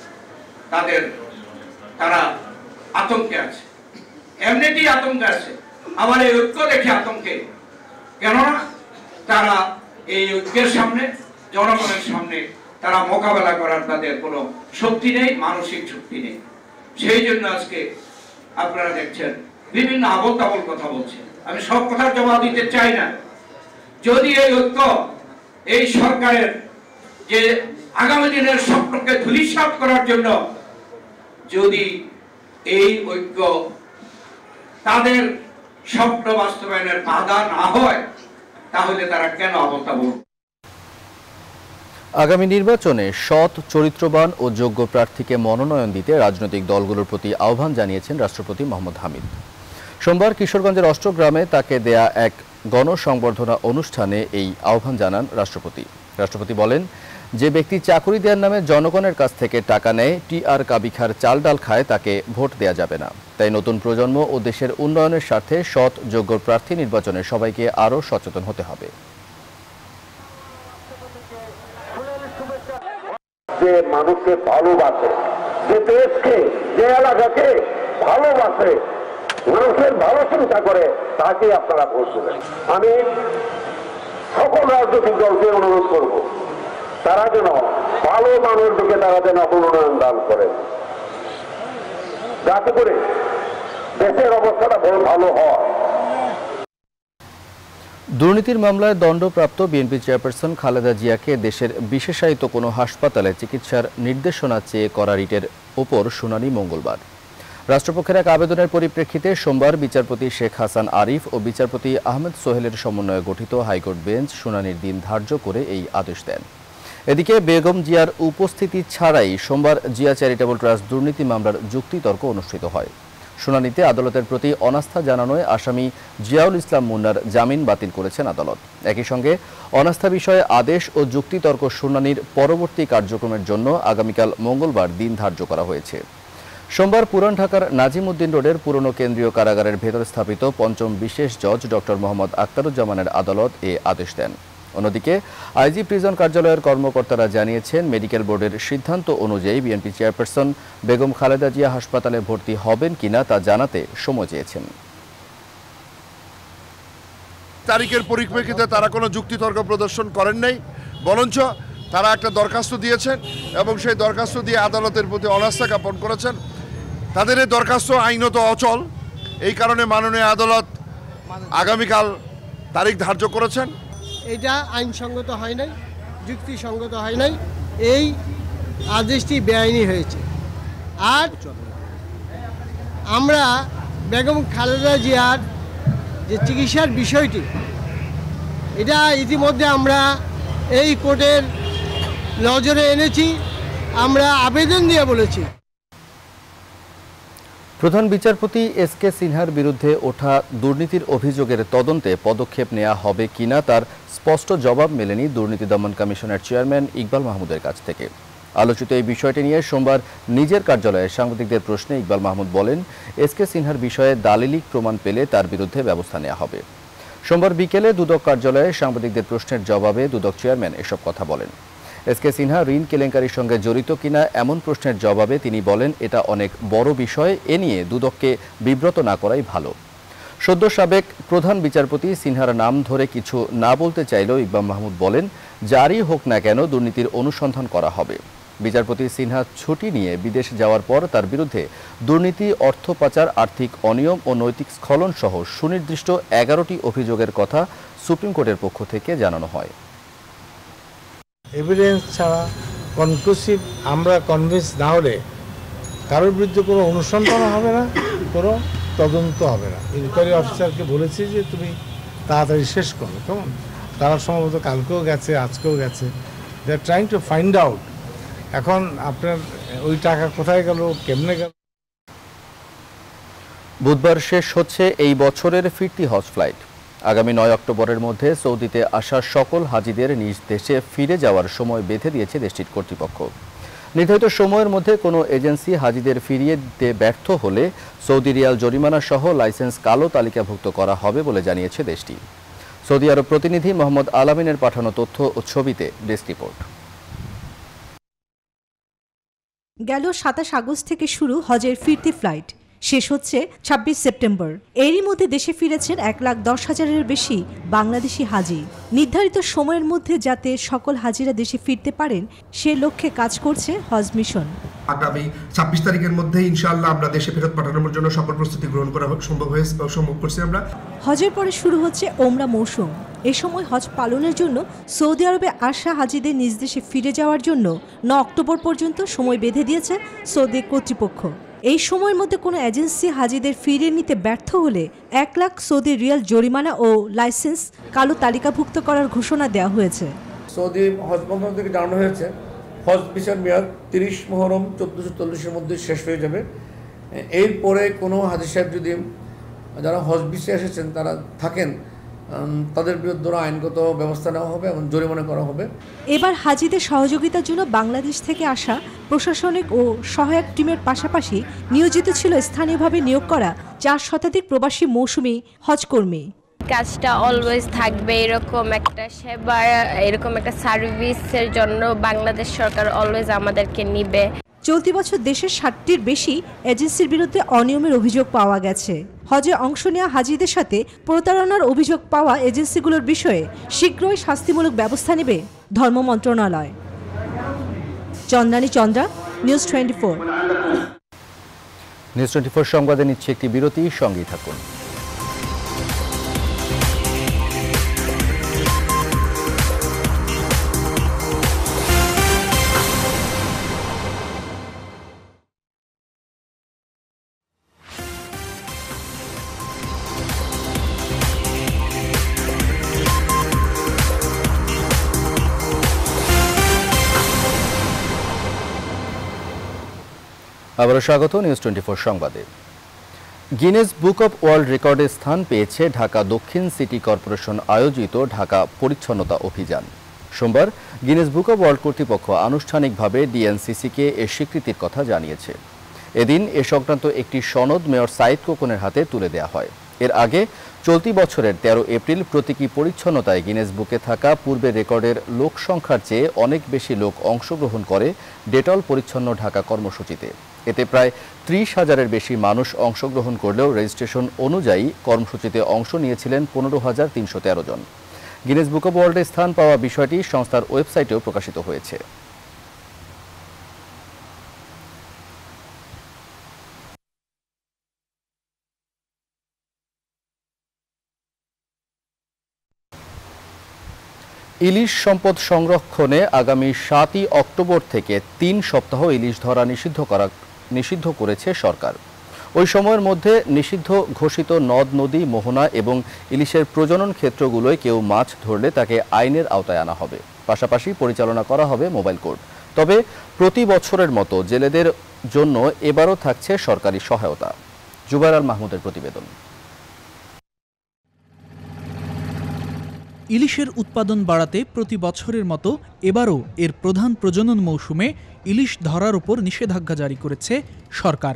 [SPEAKER 12] তারা আতঙ্কে আছে, এমনিতেই আতঙ্কে আছে। আমার এই ঐক্য দেখে আতঙ্কে, কেননা তারা এই ঐক্যের সামনে, জনগণের সামনে তারা মোকাবেলা করার তাদের কোনো শক্তি নেই, মানসিক শক্তি নেই। সেই জন্য আজকে আপনারা দেখছেন বিভিন্ন আবোল তাবোল কথা বলছে। আমি সব কথার জবাব দিতে চাই না। যদি এই ঐক্য এই সরকারের যে আগামী দিনের স্বপ্নকে ধূলিসাৎ করার জন্য যদি এই ঐক্য তাদের স্বপ্ন বাস্তবায়নের বাধা না হয়, তাহলে তারা কেন আবোল তাবোল?
[SPEAKER 1] আগামী নির্বাচনে সৎ, চরিত্রবান ও যোগ্য প্রার্থীকে মনোনয়ন দিতে রাজনৈতিক দলগুলোর প্রতি আহ্বান জানিয়েছেন রাষ্ট্রপতি মোহাম্মদ হামিদ। সোমবার কিশোরগঞ্জের অষ্টগ্রামে তাকে দেয়া এক গণসংবর্ধনা অনুষ্ঠানে এই আহ্বান জানান রাষ্ট্রপতি। রাষ্ট্রপতি বলেন, যে ব্যক্তি চাকুরি দেওয়ার নামে জনগণের কাছ থেকে টাকা নেয়, টিআর কাবিখার চাল ডাল খায়, তাকে ভোট দেয়া যাবে না। তাই নতুন প্রজন্ম ও দেশের উন্নয়নের স্বার্থে সৎ, যোগ্য প্রার্থী নির্বাচনে সবাইকে আরও সচেতন হতে হবে।
[SPEAKER 13] যে মানুষকে ভালোবাসে, যে দেশকে, যে এলাকাকে ভালোবাসে, মানুষের ভালো চিন্তা করে, তাকে আপনারা ভোট দেবেন। আমি সকল রাজনৈতিক দলকে অনুরোধ করব, তারা যেন ভালো মানুষ দিকে তারা যেন মনোনয়ন দান করেন, যাতে করে দেশের অবস্থাটা বড় ভালো হয়।
[SPEAKER 1] দুর্নীতির মামলায় দণ্ডপ্রাপ্ত বিএনপি চেয়ারপারসন খালেদা জিয়াকে দেশের বিশেষায়িত কোনো হাসপাতালে চিকিৎসার নির্দেশনা চেয়ে করা রিটের ওপর শুনানি মঙ্গলবার। রাষ্ট্রপক্ষের এক আবেদনের পরিপ্রেক্ষিতে সোমবার বিচারপতি শেখ হাসান আরিফ ও বিচারপতি আহমেদ সোহেলের সমন্বয়ে গঠিত হাইকোর্ট বেঞ্চ শুনানির দিন ধার্য করে এই আদেশ দেন। এদিকে বেগম জিয়ার উপস্থিতি ছাড়াই সোমবার জিয়া চ্যারিটেবল ট্রাস্ট দুর্নীতি মামলার যুক্তিতর্ক অনুষ্ঠিত হয়। শুনানিতে আদালতের প্রতি অনাস্থা জানানোয় আসামি জিয়াউল ইসলাম মুন্নার জামিন বাতিল করেছেন আদালত। একই সঙ্গে অনাস্থা বিষয়ে আদেশ ও যুক্তিতর্ক শুনানির পরবর্তী কার্যক্রমের জন্য আগামীকাল মঙ্গলবার দিন ধার্য করা হয়েছে। সোমবার পুরান ঢাকার নাজিমউদ্দিন রোডের পুরনো কেন্দ্রীয় কারাগারের ভেতর স্থাপিত পঞ্চম বিশেষ জজ ডক্টর মোহাম্মদ আখতারুজ্জামানের আদালত এ আদেশ দেন। অন্যদিকে আইজি প্রিজন কার্যালয়ের কর্মকর্তারা জানিয়েছেন, মেডিকেল বোর্ডের সিদ্ধান্ত অনুযায়ী বিএনপি চেয়ারপারসন বেগম খালেদা জিয়া হাসপাতালে ভর্তি হবেন কিনা তা জানাতে সময় চেয়েছেন।
[SPEAKER 6] তারিখের পরিপ্রেক্ষিতে তারা কোনো যুক্তিতর্ক প্রদর্শন করেন নাই, বরঞ্চ তারা একটা দরখাস্ত দিয়েছেন এবং সেই দরখাস্ত দিয়ে আদালতের প্রতি অনাস্থা জ্ঞাপন করেছেন। তাদের এই দরখাস্ত আইনত অচল, এই কারণে মাননীয় আদালত আগামীকাল তারিখ ধার্য করেছেন।
[SPEAKER 14] এটা আইনসঙ্গত হয় নাই, যুক্তিসঙ্গত হয় নাই, এই আদেশটি বেআইনি হয়েছে। আর আমরা বেগম খালেদা জিয়ার যে চিকিৎসার বিষয়টি, এটা ইতিমধ্যে আমরা এই কোর্টের নজরে এনেছি, আমরা আবেদন দিয়ে বলেছি।
[SPEAKER 1] প্রধান বিচারপতি এস.কে. সিনহার বিরুদ্ধে ওঠা দুর্নীতির অভিযোগের তদন্তে পদক্ষেপ নেওয়া হবে কিনা তার স্পষ্ট জবাব মেলেনি দুর্নীতি দমন কমিশনের চেয়ারম্যান ইকবাল মাহমুদের কাছ থেকে। আলোচিত এই বিষয়টি নিয়ে সোমবার নিজের কার্যালয়ে সাংবাদিকদের প্রশ্নে ইকবাল মাহমুদ বলেন, এস.কে. সিনহার বিষয়ে দালিলিক প্রমাণ পেলে তার বিরুদ্ধে ব্যবস্থা নেওয়া হবে। সোমবার বিকেলে দুদক কার্যালয়ে সাংবাদিকদের প্রশ্নের জবাবে দুদক চেয়ারম্যান এসব কথা বলেন। এস.কে. সিনহা ঋণ কেলেঙ্কারির সঙ্গে জড়িত কিনা এমন প্রশ্নের জবাবে তিনি বলেন, এটা অনেক বড় বিষয়, এ নিয়ে দুদককে বিব্রত না করাই ভালো। সদ্য সাবেক প্রধান বিচারপতি সিনহার নাম ধরে কিছু না বলতে চাইলেও ইকবাল মাহমুদ বলেন, যারই হোক না কেন দুর্নীতির অনুসন্ধান করা হবে। বিচারপতি সিনহা ছুটি নিয়ে বিদেশ যাওয়ার পর তার বিরুদ্ধে দুর্নীতি, অর্থ পাচার, আর্থিক অনিয়ম ও নৈতিক স্খলন সহ সুনির্দিষ্ট 11টি অভিযোগের কথা সুপ্রিম কোর্টের পক্ষ থেকে জানানো হয়।
[SPEAKER 15] এভিডেন্স ছাড়া কনক্লুসিভ আমরা কনভিন্স না হলে কারোর বিরুদ্ধে কোনো অনুসন্ধান হবে না, কোনো তদন্ত হবে না। ইনকোয়ারি অফিসারকে বলেছি যে তুমি তাড়াতাড়ি শেষ করো, কেমন? তারা সম্ভবত কালকেও গেছে, আজকেও গেছে। They are trying to find out এখন আপনার ওই টাকা কোথায় গেল, কেমনে গেল।
[SPEAKER 1] বুধবার শেষ হচ্ছে এই বছরের ফিরতি হজ ফ্লাইট। আগামী 9 অক্টোবরের মধ্যে সৌদিতে আসা সকল হাজিদের নিজ দেশে ফিরে যাওয়ার সময় বেঁধে দিয়েছে দেশটির কর্তৃপক্ষ। নির্ধারিত সময়ের মধ্যে কোনো এজেন্সি হাজিদের ফিরিয়ে দিতে ব্যর্থ হলে সৌদি রিয়াল জরিমানা সহ লাইসেন্স কালো তালিকাভুক্ত করা হবে বলে জানিয়েছে দেশটি। সৌদি আরব প্রতিনিধি মোহাম্মদ আলামিনের পাঠানো তথ্য ও ছবিতে ডেস্ক রিপোর্ট।
[SPEAKER 16] গেল 27 আগস্ট থেকে শুরু হজের ফিরতি ফ্লাইট, শেষ হচ্ছে 26 সেপ্টেম্বর। এরই মধ্যে দেশে ফিরেছেন 1,10,000-এর বেশি বাংলাদেশি হাজি। নির্ধারিত সময়ের মধ্যে যাতে সকল হাজিরা দেশে ফিরতে পারেন সে লক্ষ্যে কাজ করছে হজ মিশন।
[SPEAKER 17] আগামী 26 তারিখের মধ্যে ইনশাআল্লাহ আমরা দেশে ফেরত পাঠানোর জন্য সকল প্রস্তুতি গ্রহণ করা সম্ভব করছি আমরা।
[SPEAKER 16] হজের পরে শুরু হচ্ছে ওমরা মৌসুম। এ সময় হজ পালনের জন্য সৌদি আরবে আসা হাজিদের নিজ দেশে ফিরে যাওয়ার জন্য 9 অক্টোবর পর্যন্ত সময় বেঁধে দিয়েছে সৌদি কর্তৃপক্ষ। এই সময়ের মধ্যে কোনো এজেন্সি হাজিদের ফিরিয়ে নিতে ব্যর্থ হলে 1 লাখ সৌদি রিয়াল জরিমানা ও লাইসেন্স কালো তালিকাভুক্ত করার ঘোষণা দেওয়া হয়েছে।
[SPEAKER 18] সৌদি হজ মন্ত্রণালয় থেকে জানানো হয়েছে হজ ভিসার মেয়াদ 30 মুহররম 1440-এর মধ্যে শেষ হয়ে যাবে। এরপরে কোনো হাজি সাহেব যদি যারা হজ ভিসে এসেছেন তারা থাকেন, তাদের বিরুদ্ধে আইনগত ব্যবস্থা নেওয়া হবে এবং জরিমানা করা হবে।
[SPEAKER 16] এবার হাজিদের সহযোগিতার জন্য বাংলাদেশ থেকে আসা প্রশাসনিক ও সহায়ক টিমের পাশাপাশি নিয়োজিত ছিল স্থানীয়ভাবে নিয়োগ করা 4 শতাধিক প্রবাসী মৌসুমি হজকর্মী।
[SPEAKER 19] কাজটা অলওয়েজ থাকবে, এরকম একটা সেবা, এরকম একটা সার্ভিসের জন্য বাংলাদেশ সরকার অলওয়েজ আমাদেরকে নিবে।
[SPEAKER 16] চলতি বছর দেশের 60টির বেশি এজেন্সির বিরুদ্ধে অনিয়মের অভিযোগ পাওয়া গেছে। হজে অংশ নেওয়া হাজিদের সাথে প্রতারণার অভিযোগ পাওয়া এজেন্সিগুলোর বিষয়ে শীঘ্রই শাস্তিমূলক ব্যবস্থা নেবে ধর্ম মন্ত্রণালয়। চন্দ্রানী চন্দ্রা, নিউজ 24।
[SPEAKER 1] নিউজ 24 সংবাদে নিচ্ছে একটি বিরতি, সঙ্গেই থাকুন। আবারও স্বাগত নিউজ 24 সংবাদে। গিনেস বুক অব ওয়ার্ল্ড রেকর্ডে স্থান পেয়েছে ঢাকা দক্ষিণ সিটি কর্পোরেশন আয়োজিত ঢাকা পরিচ্ছন্নতা অভিযান। সোমবার গিনেস বুক অব ওয়ার্ল্ড কর্তৃপক্ষ আনুষ্ঠানিকভাবে ডিএনসিসিকে এ স্বীকৃতির কথা জানিয়েছে। এদিন এ সংক্রান্ত একটি সনদ মেয়র সাইদ খোকনের হাতে তুলে দেওয়া হয়। এর আগে চলতি বছরের 13 এপ্রিল প্রতীকী পরিচ্ছন্নতায় গিনেস বুকে থাকা পূর্বের রেকর্ডের লোক সংখ্যার চেয়ে অনেক বেশি লোক অংশগ্রহণ করে ডেটল পরিচ্ছন্ন ঢাকা কর্মসূচিতে। এতে প্রায় 30,000-এর বেশি মানুষ অংশগ্রহণ করলেও রেজিস্ট্রেশন অনুযায়ী কর্মসূচিতে অংশ নিয়েছিলেন 15,313 জন। গিনেস বুক অব ওয়ার্ল্ডে স্থান পাওয়া বিষয়টি সংস্থার ওয়েবসাইটেও প্রকাশিত হয়েছে। ইলিশ সম্পদ সংরক্ষণে আগামী 7 অক্টোবর থেকে 3 সপ্তাহ ইলিশ ধরা নিষিদ্ধ করেছে সরকার। ওই সময়ের মধ্যে নিষিদ্ধ ঘোষিত নদ, নদী, মোহনা এবং ইলিশের প্রজনন ক্ষেত্রগুলোয় কেউ মাছ ধরলে তাকে আইনের আওতায় আনা হবে। পাশাপাশি পরিচালনা করা হবে মোবাইল কোর্ট। তবে প্রতি বছরের মতো জেলেদের জন্য এবারও থাকছে সরকারি সহায়তা। জুবাইর আল মাহমুদের প্রতিবেদন।
[SPEAKER 20] ইলিশের উৎপাদন বাড়াতে প্রতি বছরের মতো এবারও এর প্রধান প্রজনন মৌসুমে ইলিশ ধরার উপর নিষেধাজ্ঞা জারি করেছে সরকার।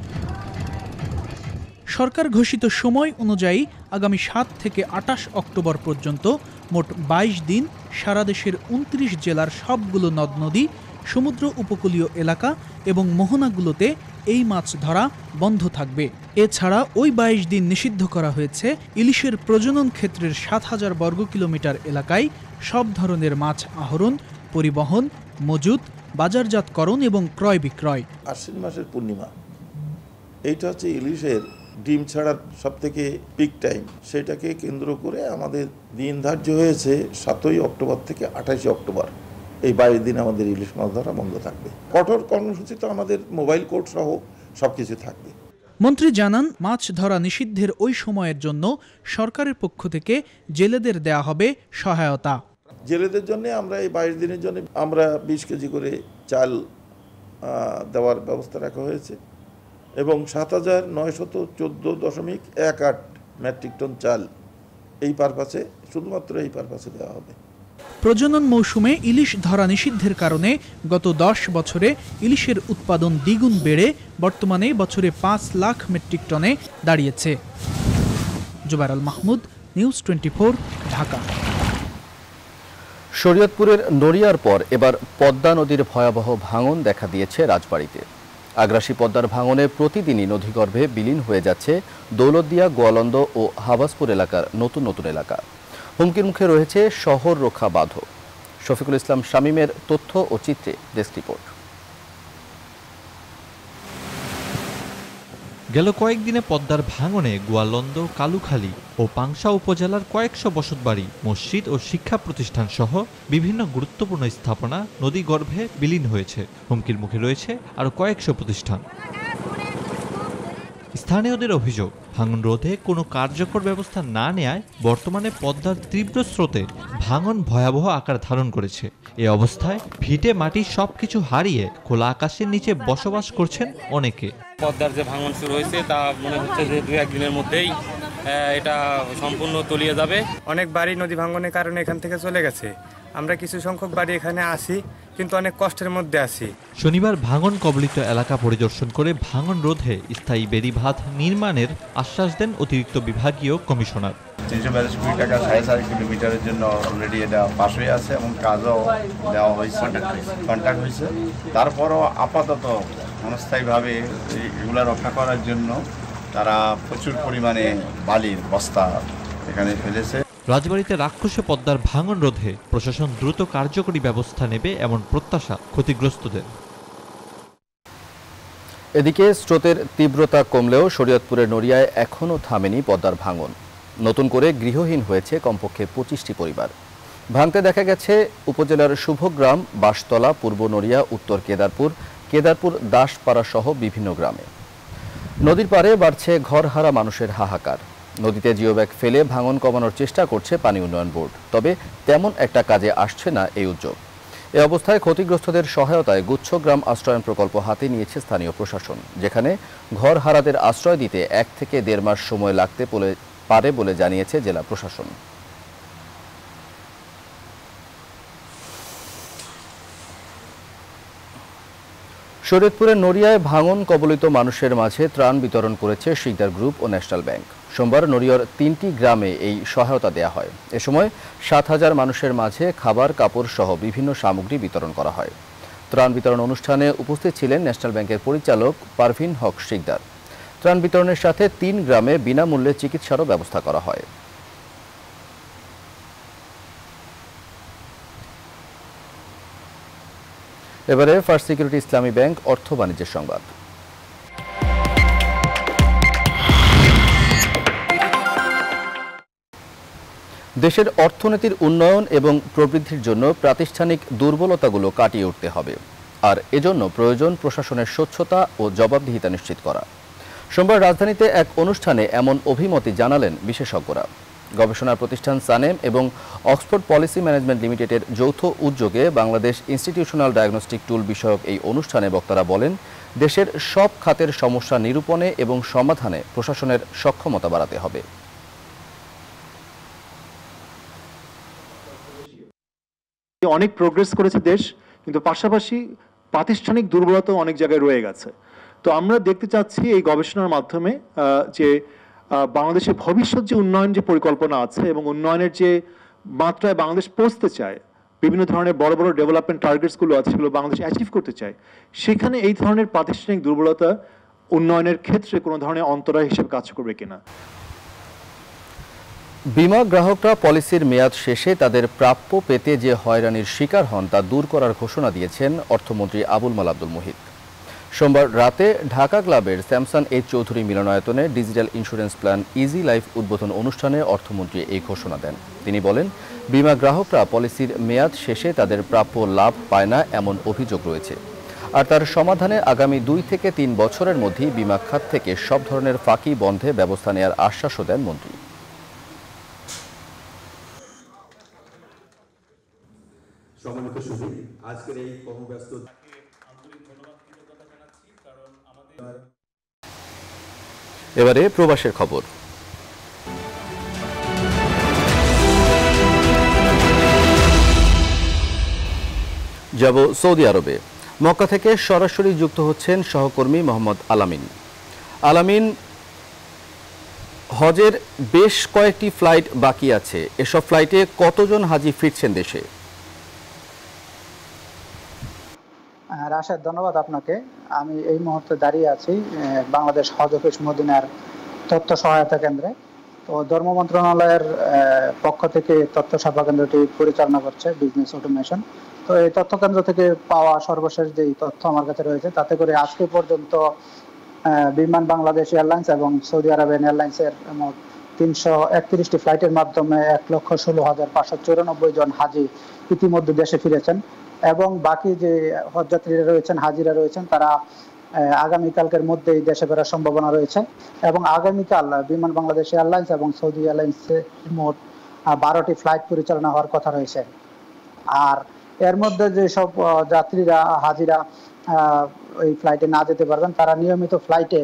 [SPEAKER 20] সরকার ঘোষিত সময় অনুযায়ী আগামী 7 থেকে 28 অক্টোবর পর্যন্ত মোট 22 দিন সারা দেশের 29 জেলার সবগুলো নদ, নদী, সমুদ্র উপকূলীয় এলাকা এবং মোহনাগুলোতে এই মাছ ধরা বন্ধ থাকবে। এছাড়া ওই 22 দিন নিষিদ্ধ করা হয়েছে ইলিশের প্রজনন ক্ষেত্রের 7,000 বর্গ কিলোমিটার এলাকায় সব ধরনের মাছ আহরণ, পরিবহন, মজুত, বাজারজাতকরণ এবং ক্রয় বিক্রয়।
[SPEAKER 21] আশ্বিন মাসের পূর্ণিমা এইটা হচ্ছে ইলিশের ডিম ছাড়ার সবথেকে পিক টাইম, সেটাকে কেন্দ্র করে আমাদের দিন ধার্য হয়েছে 7ই অক্টোবর থেকে 28 অক্টোবর। এই 22 দিন আমাদের ইলিশ মাছ ধরা বন্ধ থাকবে। কঠোর কর্মসূচি তো আমাদের মোবাইল কোর্ট সহ সবকিছু থাকবে।
[SPEAKER 20] মন্ত্রী জানান, মাছ ধরা নিষিদ্ধের ওই সময়ের জন্য সরকারের পক্ষ থেকে জেলেদের দেয়া হবে সহায়তা।
[SPEAKER 21] জেলেদের জন্য আমরা এই 22 দিনের জন্য আমরা 20 কেজি করে চাল দেওয়ার ব্যবস্থা রাখা হয়েছে এবং 7,914.18 মেট্রিক টন চাল এই পারপাসে, শুধুমাত্র এই পারপাসে দেওয়া হবে।
[SPEAKER 20] প্রজনন মৌসুমে ইলিশ ধরা নিষিদ্ধের কারণে গত 10 বছরে ইলিশের উৎপাদন দ্বিগুণ বেড়ে বর্তমানে বছরে 5 লাখ মেট্রিক টনে দাঁড়িয়েছে। জুবাইর আল মাহমুদ, নিউজ 24, ঢাকা।
[SPEAKER 1] শরীয়তপুরের নড়িয়ার পর এবার পদ্মা নদীর ভয়াবহ ভাঙন দেখা দিয়েছে রাজবাড়ীতে। আগ্রাসী পদ্মার ভাঙনে প্রতিদিনই নদীগর্ভে বিলীন হয়ে যাচ্ছে দৌলতদিয়া, গোয়ালন্দ ও হাবাসপুর এলাকার নতুন নতুন এলাকা। হুমকির মুখে রয়েছে শহর রক্ষা বাঁধও। শফিকুল ইসলাম শামীমের তথ্য ও চিত্রে ডেস্ক রিপোর্ট।
[SPEAKER 22] গেল কয়েকদিনে পদ্মার ভাঙনে গোয়ালন্দ, কালুখালী ও পাংশা উপজেলার কয়েকশো বসতবাড়ি, মসজিদ ও শিক্ষা প্রতিষ্ঠান সহ বিভিন্ন গুরুত্বপূর্ণ স্থাপনা নদীগর্ভে বিলীন হয়েছে। হুমকির মুখে রয়েছে আরও কয়েকশো প্রতিষ্ঠান। স্থানীয়দের অভিযোগ, ভাঙন রোধে কোনো কার্যকর ব্যবস্থা না নেয়ায় বর্তমানে পদ্মার তীব্র স্রোতে ভাঙন ভয়াবহ আকার ধারণ করেছে। এ অবস্থায় ভিটে মাটি সবকিছু হারিয়ে খোলা আকাশের নিচে বসবাস করছেন অনেকে।
[SPEAKER 23] পদ্মার যে ভাঙন শুরু হয়েছে তা মনে হচ্ছে যে 2-1 দিনের মধ্যেই এটা সম্পূর্ণ তলিয়ে যাবে।
[SPEAKER 24] অনেক বাড়ি নদী ভাঙনের কারণে এখান থেকে চলে গেছে। আমরা কিছু সংখ্যক বাড়ি এখানে আসি, কিন্তু অনেক কষ্টের মধ্যে আছি।
[SPEAKER 22] শনিবার ভাঙন কবলিত এলাকা পরিদর্শন করে ভাঙন রোধে স্থায়ী বেড়িবাঁধ নির্মাণের আশ্বাস দেন অতিরিক্ত বিভাগীয় কমিশনার।
[SPEAKER 25] 342 কোটি টাকা 4.5 কিলোমিটারের জন্য অলরেডি এটা পাস হয়ে আছে এবং কাজও দেওয়া হয়েছে, কন্ট্রাক্ট হয়েছে। তারপরও আপাতত অস্থায়ীভাবে এগুলো রক্ষা করার জন্য তারা প্রচুর পরিমাণে বালির বস্তা এখানে ফেলেছে।
[SPEAKER 22] রাজবাড়ীতে রাক্ষসে পদ্মার ভাঙন রোধে প্রশাসন দ্রুত কার্যকরী ব্যবস্থা নেবে এমন প্রত্যাশা ক্ষতিগ্রস্তদের।
[SPEAKER 1] এদিকে স্রোতের তীব্রতা কমলেও শরীয়তপুরের নড়িয়ায় এখনও থামেনি পদ্মার ভাঙন। নতুন করে গৃহহীন হয়েছে কমপক্ষে 25টি পরিবার। ভাঙতে দেখা গেছে উপজেলার শুভগ্রাম, বাঁশতলা, পূর্ব নড়িয়া, উত্তর কেদারপুর, কেদারপুর দাসপাড়া সহ বিভিন্ন গ্রামে। নদীর পাড়ে বাড়ছে ঘরহারা মানুষের হাহাকার। নদীতে জিওব্যাগ ফেলে ভাঙন কমানোর চেষ্টা করছে পানি উন্নয়ন বোর্ড, তবে তেমন একটা কাজে আসছে না এই উদ্যোগ। এ অবস্থায় ক্ষতিগ্রস্তদের সহায়তায় গুচ্ছগ্রাম আশ্রয়ন প্রকল্প হাতে নিয়েছে স্থানীয় প্রশাসন, যেখানে ঘরহারাদের আশ্রয় দিতে 1 থেকে 1.5 মাস সময় লাগতে পারে বলে জানিয়েছে জেলা প্রশাসন। শরীয়তপুরের নড়িয়ায় ভাঙন কবলিত মানুষের মাঝে ত্রাণ বিতরণ করেছে শিকদার গ্রুপ ও ন্যাশনাল ব্যাংক। সোমবার নড়িয়ার 3টি গ্রামে এই সহায়তা দেয়া হয়। এ সময় 7,000 মানুষের মাঝে খাবার, কাপড় সহ বিভিন্ন সামগ্রী বিতরণ করা হয়। ত্রাণ বিতরণ অনুষ্ঠানে উপস্থিত ছিলেন ন্যাশনাল ব্যাংকের পরিচালক পারভিন হক শিকদার। ত্রাণ বিতরণের সাথে 3 গ্রামে বিনামূল্যে চিকিৎসারও ব্যবস্থা করা হয়। এবারে ফার্স্ট সিকিউরিটি ইসলামী ব্যাংক অর্থ বাণিজ্যের সংবাদ। দেশের অর্থনীতির উন্নয়ন এবং প্রবৃদ্ধির জন্য প্রাতিষ্ঠানিক দুর্বলতাগুলো কাটিয়ে উঠতে হবে, আর এজন্য প্রয়োজন প্রশাসনের স্বচ্ছতা ও জবাবদিহিতা নিশ্চিত করা। সোমবার রাজধানীতে এক অনুষ্ঠানে এমন অভিমতই জানালেন বিশেষজ্ঞরা। গবেষণা প্রতিষ্ঠান সানেম এবং অক্সফোর্ড পলিসি ম্যানেজমেন্ট লিমিটেডের যৌথ উদ্যোগে বাংলাদেশ ইনস্টিটিউশনাল ডায়াগনস্টিক টুল বিষয়ক এই অনুষ্ঠানে বক্তারা বলেন, দেশের সব খাতের সমস্যা নিরূপণে এবং সমাধানে প্রশাসনের সক্ষমতা বাড়াতে হবে।
[SPEAKER 26] অনেক প্রোগ্রেস করেছে দেশ, কিন্তু পাশাপাশি প্রাতিষ্ঠানিক দুর্বলতা অনেক জায়গায় রয়ে গেছে। তো আমরা দেখতে চাচ্ছি এই গবেষণার মাধ্যমে যে বাংলাদেশের ভবিষ্যৎ যে উন্নয়ন যে পরিকল্পনা আছে এবং উন্নয়নের যে মাত্রায় বাংলাদেশ পৌঁছতে চায়, বিভিন্ন ধরনের বড় বড় ডেভেলপমেন্ট টার্গেটসগুলো আছে, সেগুলো বাংলাদেশ অ্যাচিভ করতে চায়, সেখানে এই ধরনের প্রাতিষ্ঠানিক দুর্বলতা উন্নয়নের ক্ষেত্রে কোনো ধরনের অন্তরায় হিসেবে কাজ করবে কিনা।
[SPEAKER 1] বিমা গ্রাহকরা পলিসির মেয়াদ শেষে তাদের প্রাপ্য পেতে যে হয়রানির শিকার হন তা দূর করার ঘোষণা দিয়েছেন অর্থমন্ত্রী আবুল মাল আব্দুল মুহিত। সোমবার রাতে ঢাকা ক্লাবের স্যামসান এইচ চৌধুরী মিলনায়তনে digital insurance plan Easy Life উদ্বোধন অনুষ্ঠানে অর্থমন্ত্রী এই ঘোষণা দেন। তিনি বলেন, বিমা গ্রাহকরা পলিসির মেয়াদ শেষে তাদের প্রাপ্য লাভ পায় না এমন অভিযোগ রয়েছে, আর তার সমাধানে আগামী 2 থেকে 3 বছরের মধ্যেই বিমা খাত থেকে সব ধরনের ফাঁকি বন্ধে ব্যবস্থা নেওয়ার আশ্বাসও দেন মন্ত্রী। এবারে প্রবাসের খবর। যাব সৌদি আরবে। মক্কা থেকে সরাসরি যুক্ত হচ্ছেন সহকর্মী মোহাম্মদ আলামিন। আলামিন, হজের বেশ কয়েকটি ফ্লাইট বাকি আছে, এসব ফ্লাইটে কতজন হাজি ফিরছেন দেশে?
[SPEAKER 2] রাশেদ, ধন্যবাদ আপনাকে। আমি এই মুহূর্তে দাঁড়িয়ে আছি বাংলাদেশ হজ অফিস মদিনার তথ্য সহায়তা কেন্দ্রে। তো ধর্ম মন্ত্রণালয়ের পক্ষ থেকে তথ্য সেবা কেন্দ্রটি পরিচালনা করছে বিজনেস অটোমেশন। তো এই তথ্য কেন্দ্র থেকে পাওয়া সর্বশেষ যে তথ্য আমার কাছে রয়েছে, তাতে করে আজকে পর্যন্ত বিমান বাংলাদেশ এয়ারলাইন্স এবং সৌদি আরবিয়ান এয়ারলাইন্সের মোট 331টি ফ্লাইটের মাধ্যমে 1,16,594 জন হাজি ইতিমধ্যে দেশে ফিরেছেন এবং বাকি যে হজযাত্রীরা রয়েছেন, হাজিরা রয়েছেন, তারা আগামীকালকের মধ্যেই দেশে ফেরার সম্ভাবনা রয়েছে। এবং আগামীকাল বিমান বাংলাদেশ এয়ারলাইন্স এবং সৌদি এয়ারলাইন্সের মোট 12টি ফ্লাইট পরিচালনা হওয়ার কথা রয়েছে। আর এর মধ্যে যেসব যাত্রীরা, হাজিরা ওই ফ্লাইটে না যেতে পারবেন, তারা নিয়মিত ফ্লাইটে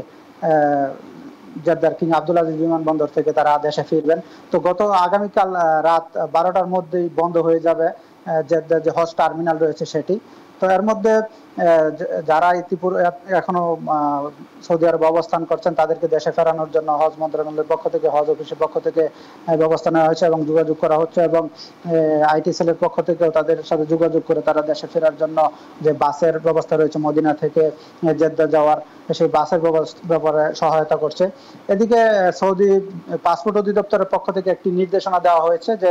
[SPEAKER 2] জেদ্দার কিং আব্দুল আজিজ বিমানবন্দর থেকে তারা দেশে ফিরবেন। তো আগামীকাল রাত 12টার মধ্যেই বন্ধ হয়ে যাবে জেদ্দার যে হজ টার্মিনাল রয়েছে সেটি। তো এর মধ্যে যারা এখনো সৌদি আরবে অবস্থান করছেন, তাদেরকে দেশে ফেরানোর জন্য হজ মন্ত্রণালয়ের পক্ষ থেকে, হজ অফিসের পক্ষ থেকে ব্যবস্থা নেওয়া হয়েছে এবং যোগাযোগ করা হচ্ছে এবং আইটি সেলের পক্ষ থেকেও তাদের সাথে যোগাযোগ করে তারা দেশে ফেরার জন্য যে বাসের ব্যবস্থা রয়েছে মদিনা থেকে জেদ্দা যাওয়ার, সেই বাসের ব্যাপারে সহায়তা করছে। এদিকে সৌদি পাসপোর্ট অধিদপ্তরের পক্ষ থেকে একটি নির্দেশনা দেওয়া হয়েছে যে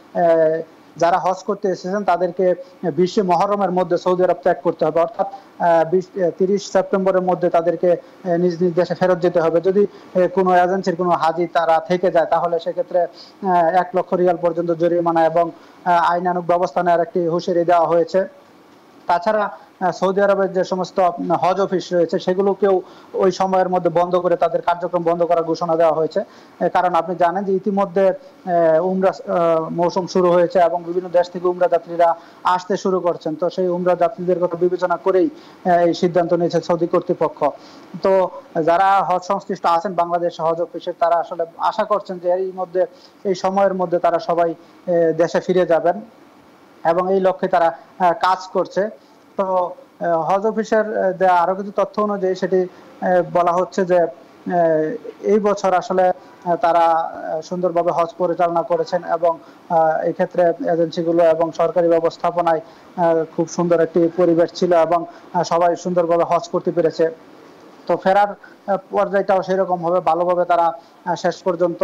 [SPEAKER 2] যারা হজ করতে এসেছেন তাদেরকে 20 মুহররমের মধ্যে সৌদি আরব ত্যাগ করতে হবে, অর্থাৎ 30 সেপ্টেম্বরের মধ্যে তাদেরকে নিজ নিজ দেশে ফেরত যেতে হবে। যদি কোনো এজেন্সির কোনো হাজি তারা থেকে যায়, তাহলে সেক্ষেত্রে 1 লক্ষ রিয়াল পর্যন্ত জরিমানা এবং আইনানুগ ব্যবস্থা নেওয়ার একটি হুঁশিয়ারি দেওয়া হয়েছে। তাছাড়া সৌদি আরবের যে সমস্ত হজ অফিস রয়েছে সেগুলোকেও ওই সময়ের মধ্যে বন্ধ করে তাদের কার্যক্রম বন্ধ করার ঘোষণা দেওয়া হয়েছে। কারণ আপনি জানেন যে ইতিমধ্যে উমরা মৌসুম শুরু হয়েছে এবং বিভিন্ন দেশ থেকে উমরা যাত্রীরা আসতে শুরু করছেন। তো সেই উমরা যাত্রীদের কথা বিবেচনা করেই এই সিদ্ধান্ত নিয়েছে সৌদি কর্তৃপক্ষ। তো যারা হজ সংশ্লিষ্ট আছেন বাংলাদেশ হজ অফিসের, তারা আসলে আশা করছেন যে এই সময়ের মধ্যে তারা সবাই দেশে ফিরে যাবেন এবং এই লক্ষ্যে তারা কাজ করছে। তো হজ অফিসের আরো কিছু তথ্য অনুযায়ী সেটি বলা হচ্ছে যে এই বছর আসলে তারা সুন্দরভাবে হজ পরিচালনা করেছেন এবং এই ক্ষেত্রে এজেন্সিগুলো এবং সরকারি ব্যবস্থাপনায় খুব সুন্দর একটি পরিবেশ ছিল এবং সবাই সুন্দরভাবে হজ করতে পেরেছে। তো ফেরার পর্যায়টাও সেরকম হবে, ভালোভাবে তারা শেষ পর্যন্ত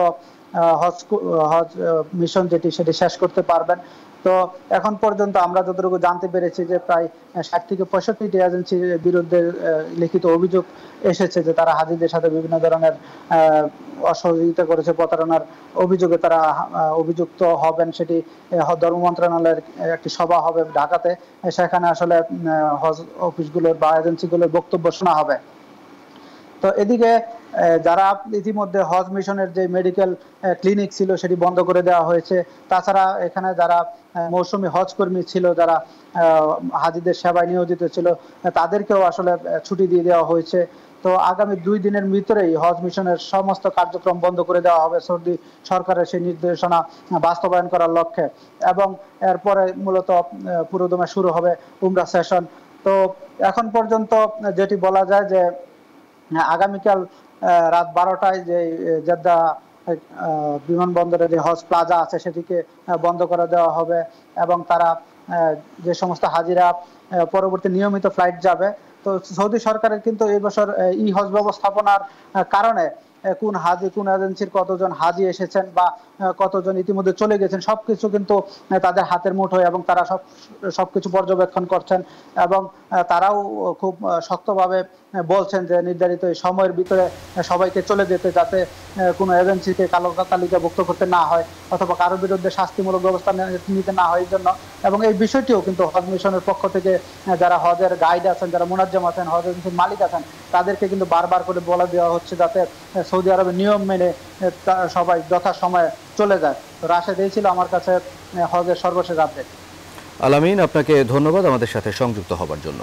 [SPEAKER 2] হজ মিশন সেটি শেষ করতে পারবেন। তো এখন পর্যন্ত আমরা যতটুকু জানতে পেরেছি যে প্রায় 60 থেকে 65টি এজেন্সির বিরুদ্ধে লিখিত অভিযোগ এসেছে যে তারা হাজিদের সাথে বিভিন্ন ধরনের অসহযোগিতা করেছে, প্রতারণার অভিযোগে তারা অভিযুক্ত হবেন। সেটি ধর্ম মন্ত্রণালয়ের একটি সভা হবে ঢাকাতে, সেখানে আসলে হজ অফিসগুলোর বা এজেন্সিগুলোর বক্তব্য শোনা হবে। তো এদিকে যারা ইতিমধ্যে হজ মিশনের যে মেডিকেল ক্লিনিক ছিল সেটি বন্ধ করে দেওয়া হয়েছে। তাছাড়া এখানে যারা মৌসুমী হজ কর্মী ছিল, যারা হাজিদের সেবায় নিয়োজিত ছিল, তাদেরকেও আসলে ছুটি দিয়ে দেওয়া হয়েছে। তো আগামী 2 দিনের ভিতরেই হজ মিশনের সমস্ত কার্যক্রম বন্ধ করে দেওয়া হবে সৌদি সরকারের সেই নির্দেশনা বাস্তবায়ন করার লক্ষ্যে। এবং এরপরে মূলত পুরোদমে শুরু হবে উমরা সেশন। তো এখন পর্যন্ত যেটি বলা যায় যে আগামীকাল রাত 12টায় যে জেদ্দা বিমানবন্দরে যে হজ প্লাজা আছে সেটিকে বন্ধ করে দেওয়া হবে এবং তারা যে সমস্ত হাজিরা পরবর্তী নিয়মিত ফ্লাইট যাবে তো সৌদি সরকারের কিন্তু এই বছর ই হজ ব্যবস্থাপনার কারণে কোন হাজি কোন এজেন্সির কতজন হাজি এসেছেন বা কতজন ইতিমধ্যে চলে গেছেন সবকিছু কিন্তু তাদের হাতের মুঠোয়, এবং তারা সবকিছু পর্যবেক্ষণ করছেন এবং তারাও খুব শক্তভাবে বলছেন যে নির্ধারিত এই সময়ের ভিতরে সবাইকে চলে যেতে, যাতে কোনো এজেন্সিকে কালো তালিকাভুক্ত করতে না হয় অথবা কারোর বিরুদ্ধে শাস্তিমূলক ব্যবস্থা নিতে না হয় এই জন্য। এবং এই বিষয়টিও কিন্তু হজ মিশনের পক্ষ থেকে যারা হজের গাইড আছেন, যারা মুনাজ্জম আছেন, হজ এজেন্সির মালিক আছেন, তাদেরকে কিন্তু বারবার করে বলে দেওয়া হচ্ছে যাতে সৌদি আরবের নিয়ম মেনে সবাই যথাসময়ে চলে যায়। তো রাশেদ, এই ছিল আমার কাছে হজের সর্বশেষ আপডেট।
[SPEAKER 1] আলামিন, আপনাকে ধন্যবাদ আমাদের সাথে সংযুক্ত হবার জন্য।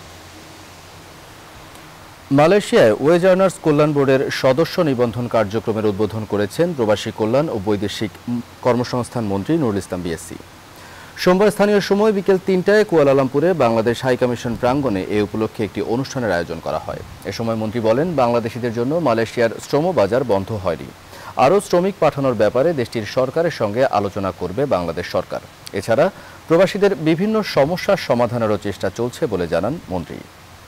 [SPEAKER 1] মালয়েশিয়ায় ওয়েজ আর্নার্স কল্যাণ বোর্ডের সদস্য নিবন্ধন কার্যক্রমের উদ্বোধন করেছেন প্রবাসী কল্যাণ ও বৈদেশিক কর্মসংস্থান মন্ত্রী নুরুল ইসলাম বিএসসি। সোমবার স্থানীয় সময় বিকেল ৩টায় কুয়ালালামপুরে বাংলাদেশ হাইকমিশন প্রাঙ্গণে এ উপলক্ষে একটি অনুষ্ঠানের আয়োজন করা হয়। এ সময় মন্ত্রী বলেন, বাংলাদেশিদের জন্য মালয়েশিয়ার শ্রম বাজার বন্ধ হয়নি। আরও শ্রমিক পাঠানোর ব্যাপারে দেশটির সরকারের সঙ্গে আলোচনা করবে বাংলাদেশ সরকার। এছাড়া প্রবাসীদের বিভিন্ন সমস্যার সমাধানেরও চেষ্টা চলছে বলে জানান মন্ত্রী।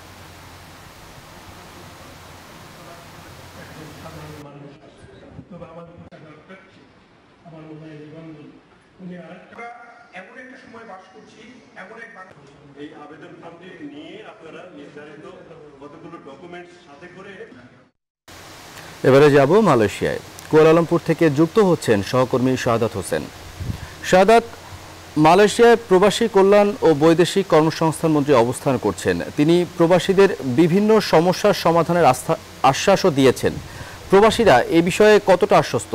[SPEAKER 3] এই আবেদন ফর্মটি নিয়ে আপনারা নির্ধারিত কতগুলো ডকুমেন্টস সাথে করে।
[SPEAKER 1] এবারে যাব মালয়েশিয়ায়। কুয়ালালামপুর থেকে যুক্ত হচ্ছেন সহকর্মী শাহাদাত হোসেন। শাহাদাত, মালয়েশিয়ায় প্রবাসী কল্যাণ ও বৈদেশিক কর্মসংস্থান মন্ত্রী অবস্থান করছেন। তিনি প্রবাসীদের বিভিন্ন সমস্যার সমাধানের আশ্বাসও দিয়েছেন। প্রবাসীরা এ বিষয়ে কতটা আশ্বস্ত?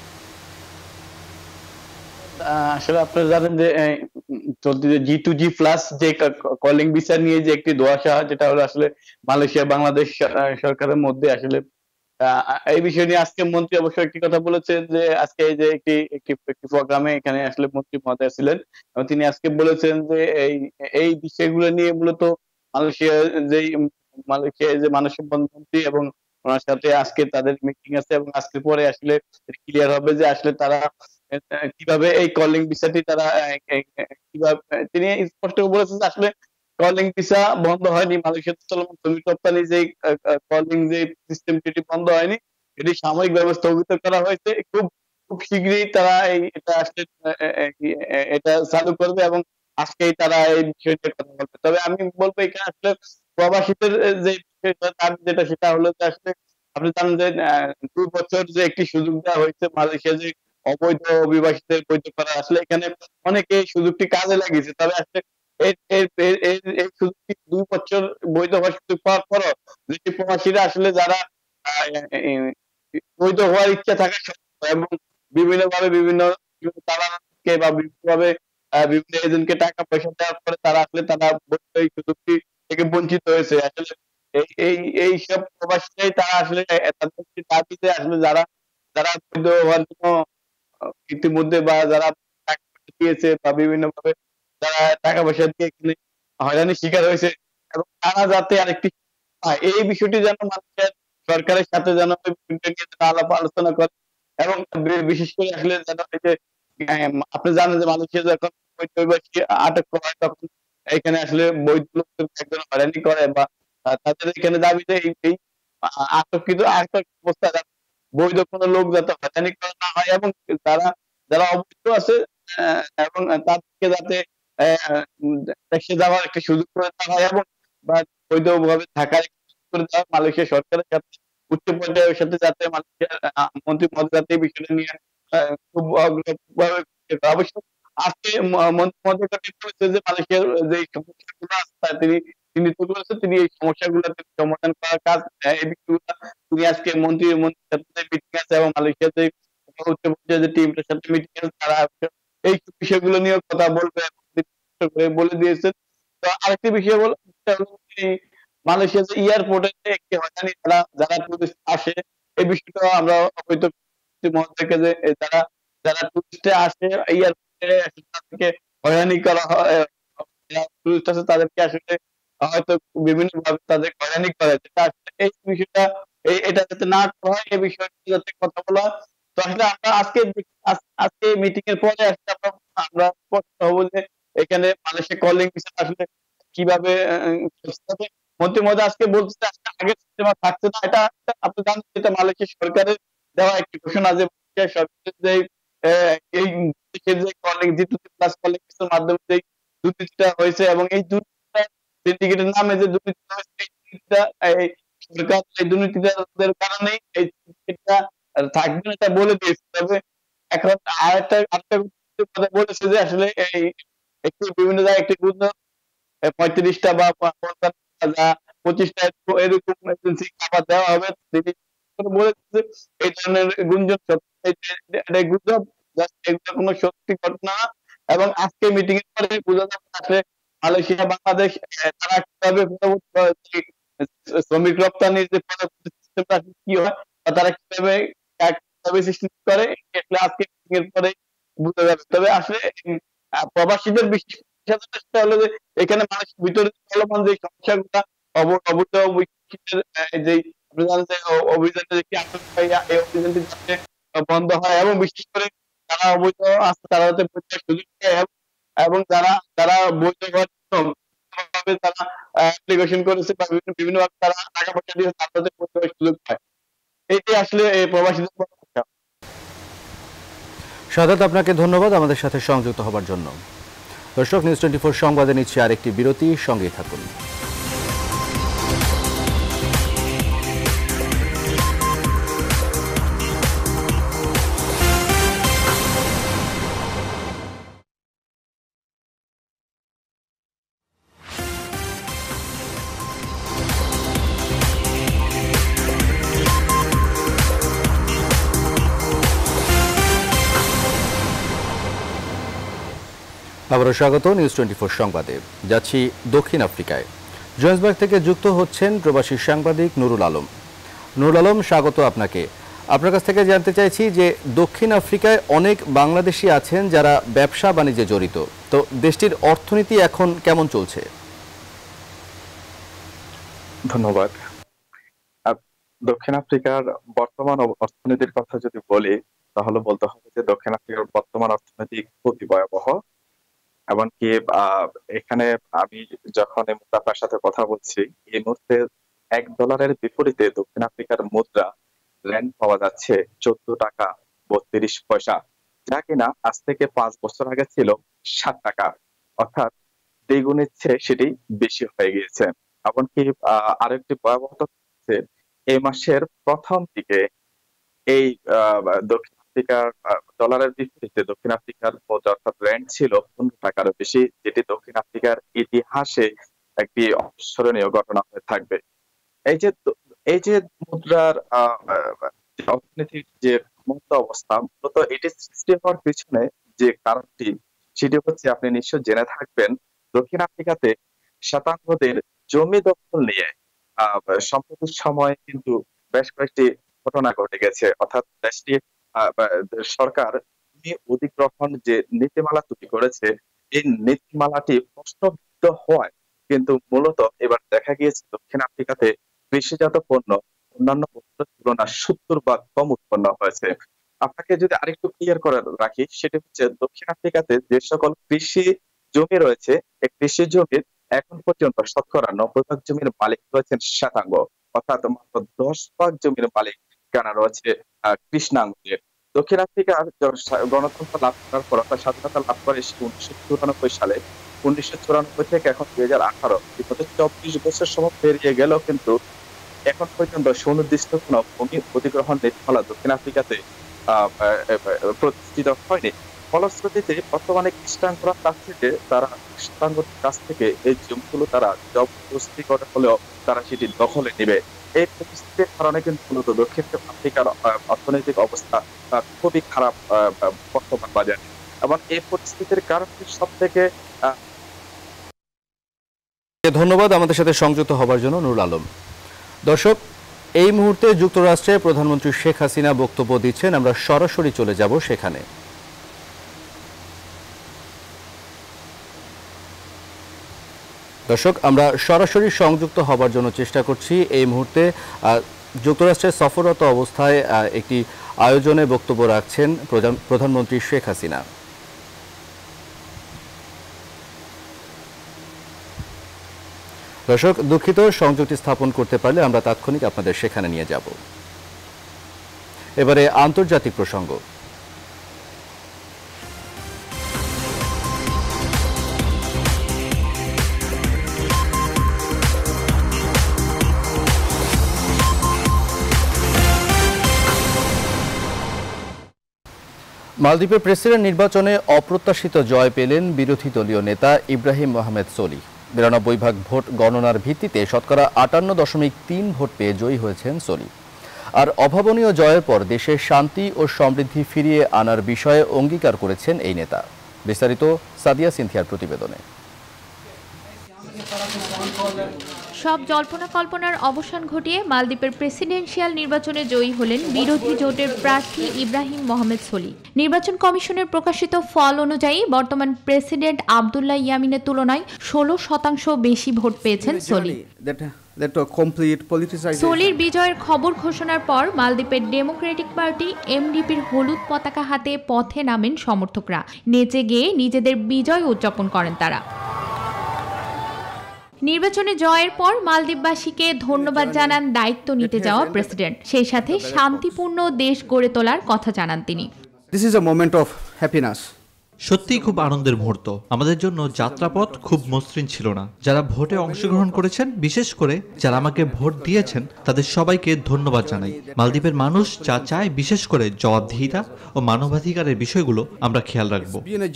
[SPEAKER 4] আসলে আপনারা জানেন যে চলতি যে G2G+ যে কলিং ভিসা নিয়ে যে একটি ধোঁয়াশা, যেটা হলো আসলে মালয়েশিয়া বাংলাদেশ সরকারের মধ্যে আসলে এই বিষয় নিয়ে আজকে মন্ত্রী অবশ্য একটি কথা বলেছেন যে আজকে এই যে একটি প্রোগ্রামে এখানে আসলে মন্ত্রী মহোদয় ছিলেন এবং তিনি আজকে বলেছেন যে এই বিষয়গুলো নিয়ে মূলত মালয়েশিয়ার যে মানব সম্পদ মন্ত্রী এবং ওনার সাথে আজকে তাদের মিটিং আছে এবং আজকে পরে আসলে ক্লিয়ার হবে যে আসলে তারা কিভাবে এই কলিং ভিসাটি তারা কিভাবে। তিনি স্পষ্ট বলেছেন আসলে কলিং ভিসা বন্ধ হয়নি, মালয়েশিয়াতে চলমান শ্রমিক রপ্তানি যে কলিং যে সিস্টেমটি বন্ধ হয়নি, এটি সাময়িক ব্যবস্থা করা হয়েছে। খুব শীঘ্রই তারা এটা আসলে এটা চালু করবে এবং আজকেই তারা এই বিষয়টা কথা বলবে। তবে আমি বলবো এখানে আসলে প্রবাসীদের যে বিষয়টা যেটা সেটা হলো যে আসলে আপনি জানেন যে 2 বছর যে একটি সুযোগ দেওয়া হয়েছে মালয়েশিয়া যে অবৈধ অভিবাসীদের বৈধ করা, আসলে এখানে অনেকে এই সুযোগটি কাজে লাগিয়েছে। তবে আসলে এই সুযোগটি 2 বছর বৈধ হওয়ার সুযোগ পাওয়ার পরও যে প্রবাসীরা আসলে যারা বৈধ হওয়ার ইচ্ছা থাকা সত্ত্বেও এবং বিভিন্নভাবে বিভিন্ন দালালকে বা বিভিন্নভাবে বিভিন্ন এজেন্টকে টাকা পয়সা দেওয়ার পরে তারা আসলে এই সুযোগটি থেকে বঞ্চিত হয়েছে। আসলে এই সব প্রবাসীরাই তারা আসলে তাদের দাবিতে আসলে যারা বৈধ হওয়ার জন্য ইতিমধ্যে বা যারা টাকা পয়সা দিয়েছে বা বিভিন্ন ভাবে যারা টাকা পয়সা দিয়ে এখানে হয়রানির শিকার হয়েছে এবং তারা যাতে আরেকটি এই বিষয়টি যেন মানুষের সরকারের সাথে যেন আলাপ আলোচনা করে এবং বিশেষ করে আসলে যেন আপনি জানেন যে মানুষের যখন আটক করা হয় তখন এখানে আসলে বৈধ লোকদের একজন হয়রানি করে বা তাদের এখানে দাবিতে এই আটককৃত অবস্থা বৈধ কোনো লোক যাতে হয়রানি করা না হয় এবং যারা অবৈধ আছে এবং তাদেরকে যাতে দেশে যাওয়ার একটা সুযোগ করে দেওয়া হয় এবং বৈধভাবে থাকার করে দেওয়া মালয়েশিয়া সরকারের সাথে উচ্চ পর্যায়ের সাথে যাতে মালয়েশিয়ার মন্ত্রী মহোদয় যাতে এই বিষয়টা নিয়ে খুব অবশ্য আজকে মন্ত্রী মহোদয় বলেছে যে মালয়েশিয়ার যে সমস্যাগুলো আছে তিনি তো বলেছেন তিনি এই সমস্যাগুলো সমাধান করার কাজ এই বিষয়গুলো তিনি আজকে মন্ত্রীর সাথে মিটিং আছে এবং মালয়েশিয়ার যে উচ্চ পর্যায়ের যে টিমটার সাথে মিটিং আছে তারা এই বিষয়গুলো নিয়ে কথা বলবে বলে দিয়েছেন। তো আরেকটি বিষয় হলো মালয়েশিয়া যে এয়ারপোর্টে একটি হয়রানি যারা টুরিস্ট আসে এই বিষয়টা আমরা অবৈধ মহোদয়কে যে যারা টুরিস্টে আসে এয়ারপোর্টে তাদেরকে হয়রানি করা হয়, টুরিস্ট আছে তাদেরকে আসলে হয়তো বিভিন্ন ভাবে তাদের হয়রানি করে, এই বিষয়টা এটা যাতে না করা হয় এই বিষয়টা যাতে কথা বলা। তো আসলে আমরা আজকে মিটিং এর পরে আসলে আমরা স্পষ্ট হবো যে এখানে মালয়েশিয়া কলিং ভিসা আসলে কিভাবে মন্ত্রী মহোদয় আজকে বলছে আজকে আগের সিস্টেম থাকছে না। এটা আপনি জানেন এটা মালয়েশিয়া সরকারের দেওয়া একটি ঘোষণা যে মালয়েশিয়া সরকারের যে এই দেশের যে কলিং G2 প্লাস কলিংসের মাধ্যমে যে দুর্নীতিটা হয়েছে এবং এই দুর্নীতিটা সিন্ডিকেটের নামে যে দুর্নীতিটা হয়েছে এই দুর্নীতিটা সরকার এই দুর্নীতিটার কারণে এই সিন্ডিকেটটা থাকবে না এটা বলে দিয়েছে। তবে এখন আরেকটা কথা বলেছে যে আসলে এই একটি বিভিন্ন জায়গায় একটি গুঞ্জন 35টা বা 50টা 25টা এরকম এজেন্সি খাবার দেওয়া হবে। বলেছে এই ধরনের গুঞ্জন গুজব, এগুলো কোনো সত্যি ঘটনা না। এবং আজকে মিটিং এর পরে বোঝা যাচ্ছে আসলে মালয়েশিয়া বাংলাদেশ তারা কিভাবে শ্রমিক রপ্তানির যে সিস্টেমটা কি হয় বা তারা কিভাবে সৃষ্টি করে আজকে মিটিং এর পরে বুঝতে যাবে। তবে আসলে প্রবাসীদের বিষয়টা হলো যে এখানে মানুষের ভিতরে চলমান যে সমস্যাগুলো অবৈধ যে অভিযানটা দেখি এই অভিযানটি যাতে বন্ধ হয় এবং বিশেষ করে যারা অবৈধ আছে তারা যাতে সুযোগ পায় এবং যারা বৈধ তারা অ্যাপ্লিকেশন করেছে বা বিভিন্ন ভাবে তারা টাকা পয়সা দিয়ে তারা যাতে সুযোগ পায়। এইটাই আসলে প্রবাসীদের সমস্যা।
[SPEAKER 1] সাদাত, আপনাকে ধন্যবাদ আমাদের সাথে সংযুক্ত হবার জন্য। দর্শক, নিউজ 24 সংবাদে নিচ্ছে আরেকটি বিরতি, সঙ্গেই থাকুন। আবারও স্বাগত নিউজ 24 সংবাদে। যাচ্ছি দক্ষিণ আফ্রিকায়। জোহান্সবার্গ থেকে যুক্ত হচ্ছেন প্রবাসী সাংবাদিক নুরুল আলম। নুরুল আলম, স্বাগত আপনাকে। আপনার কাছ থেকে জানতে চাইছি যে দক্ষিণ আফ্রিকায় অনেক বাংলাদেশি আছেন যারা ব্যবসা বাণিজ্যে জড়িত, তো দেশটির অর্থনীতি এখন কেমন চলছে?
[SPEAKER 5] ধন্যবাদ। দক্ষিণ আফ্রিকার বর্তমান অর্থনীতির কথা যদি বলি তাহলে বলতে হবে যে দক্ষিণ আফ্রিকার বর্তমান অর্থনীতি খুবই ভয়াবহ। এমনকি এখানে আমি যখন এই মুহূর্তে আপনার সাথে কথা বলছি, এই মুহূর্তে $1 বিপরীতে দক্ষিণ আফ্রিকার মুদ্রা র্যান্ড পাওয়া যাচ্ছে 14 টাকা 32 পয়সা, যা কিনা আজ থেকে 5 বছর আগে ছিল 7 টাকা, অর্থাৎ দ্বিগুণের চেয়ে সেটি বেশি হয়ে গিয়েছে। এমনকি আরেকটি ভয়াবহতা হচ্ছে এই মাসের প্রথম দিকে এই দক্ষিণ আফ্রিকার ডলারের বিপরীতে দক্ষিণ আফ্রিকার মুদ্রা অর্থাৎ র্যান্ড ছিল 15 টাকারও বেশি, যেটি দক্ষিণ আফ্রিকার ইতিহাসে একটি অবিস্মরণীয় ঘটনা হয়ে থাকবে। এই যে মুদ্রার অর্থনীতির যে মুক্ত অবস্থা, মূলত এটি সৃষ্টি হওয়ার পিছনে যে কারণটি সেটি হচ্ছে, আপনি নিশ্চয় জেনে থাকবেন, দক্ষিণ আফ্রিকাতে শ্বেতাঙ্গদের জমি দখল নিয়ে সম্প্রতি সময়ে কিন্তু বেশ কয়েকটি ঘটনা ঘটে গেছে। অর্থাৎ দেশটির সরকার অধিগ্রহণ যে নীতিমালা তৈরি করেছে, এই নীতিমালাটি প্রশ্নবিদ্ধ হওয়ায় কিন্তু মূলত এবার দেখা গিয়েছে দক্ষিণ আফ্রিকাতে কৃষিজাত পণ্য অন্যান্য বছরের তুলনায় 70 ভাগ কম উৎপন্ন হয়েছে। আপনাকে যদি আরেকটু ক্লিয়ার করে রাখি, সেটি হচ্ছে দক্ষিণ আফ্রিকাতে যে সকল কৃষি জমি রয়েছে, এই কৃষি জমির এখন পর্যন্ত শতকরা 90 ভাগ জমির মালিক রয়েছেন শ্বেতাঙ্গ, অর্থাৎ মাত্র 10 ভাগ জমির মালিক কানা রয়েছে কৃষ্ণাঙ্গদের। দক্ষিণ আফ্রিকার গণতন্ত্র লাভ করার পর অর্থাৎ স্বাধীনতা লাভ করে 1994 সালে, 1994 থেকে এখন 2018 বিগত 24 বছর সময় পেরিয়ে গেল, কিন্তু এখন পর্যন্ত সুনির্দিষ্ট কোনো ভূমি অধিগ্রহণ নীতিমালা দক্ষিণ আফ্রিকাতে প্রতিষ্ঠিত হয়নি। ফলশ্রুতিতে বর্তমানে খ্রিস্টানরা কাছ থেকে এই জমিগুলো তারা জবরদস্তি করে হলেও তারা সেটি দখলে নেবে। এই পরিস্থিতির কারণে কিন্তু মূলত দক্ষিণ আফ্রিকার অর্থনৈতিক অবস্থা খুবই খারাপ বর্তমান বাজারে, এবং এই পরিস্থিতির কারণে সব থেকে
[SPEAKER 1] ধন্যবাদ আমাদের সাথে সংযুক্ত হবার জন্য নুরুল আলম। দর্শক, এই মুহূর্তে যুক্তরাষ্ট্রে প্রধানমন্ত্রী শেখ হাসিনা বক্তব্য দিচ্ছেন, আমরা সরাসরি চলে যাব সেখানে। দর্শক, আমরা সরাসরি সংযুক্ত হবার জন্য চেষ্টা করছি। এই মুহূর্তে যুক্তরাষ্ট্রের সফররত অবস্থায় একটি আয়োজনে বক্তব্য রাখছেন প্রধানমন্ত্রী শেখ হাসিনা। দর্শক, দুঃখিত, সংযোগটি স্থাপন করতে পারলে আমরা তাৎক্ষণিক আপনাদের সেখানে নিয়ে যাব। এবারে আন্তর্জাতিক প্রসঙ্গ। মালদ্বীপের প্রেসিডেন্ট নির্বাচনে অপ্রত্যাশিত জয় পেলেন বিরোধী দলীয় নেতা ইব্রাহিম মোহাম্মদ সোলি। 92 ভাগ ভোট গণনার ভিত্তিতে শতকরা 58.3 ভোট পেয়ে জয়ী হয়েছেন সোলি। আর অভাবনীয় জয়ের পর দেশে শান্তি ও সমৃদ্ধি ফিরিয়ে আনার বিষয়ে অঙ্গীকার করেছেন এই নেতা। বিস্তারিত সাদিয়া সিনথিয়ার প্রতিবেদনে।
[SPEAKER 7] সব জল্পনা কল্পনার অবসান ঘটিয়ে মালদ্বীপের প্রেসিডেন্সিয়াল নির্বাচনে জয়ী হলেন বিরোধী জোটের প্রার্থী ইব্রাহিম মোহাম্মদ সোলি। নির্বাচন কমিশনের প্রকাশিত ফল অনুযায়ী বর্তমান প্রেসিডেন্ট আব্দুল্লাহ ইয়ামিনের তুলনায় 16% বেশি ভোট পেয়েছেন সোলি। সোলির বিজয়ের খবর ঘোষণার পর মালদ্বীপের ডেমোক্রেটিক পার্টি এমডিপির হলুদ পতাকা হাতে পথে নামেন সমর্থকরা। নেচে গেয়ে নিজেদের বিজয় উদযাপন করেন তারা। নির্বাচনে জয়ের পর মালদ্বীপবাসীকে ধন্যবাদ জানান দায়িত্ব নিতে যাওয়া প্রেসিডেন্ট। সেই সাথে শান্তিপূর্ণ দেশ গড়ে তোলার কথা জানান তিনি।
[SPEAKER 8] This is a moment of happiness.
[SPEAKER 22] সত্যিই খুব আনন্দের মুহূর্ত। আমাদের জন্য যাত্রাপথ খুব মসৃণ ছিল না। যারা ভোটে অংশগ্রহণ করেছেন, বিশেষ করে যারা আমাকে ভোট দিয়েছেন, তাদের সবাইকে ধন্যবাদ জানাই। মালদ্বীপের মানুষ যা চায়, বিশেষ করে জবাবদিহিতা ও মানবাধিকারের বিষয়গুলো আমরা খেয়াল রাখব।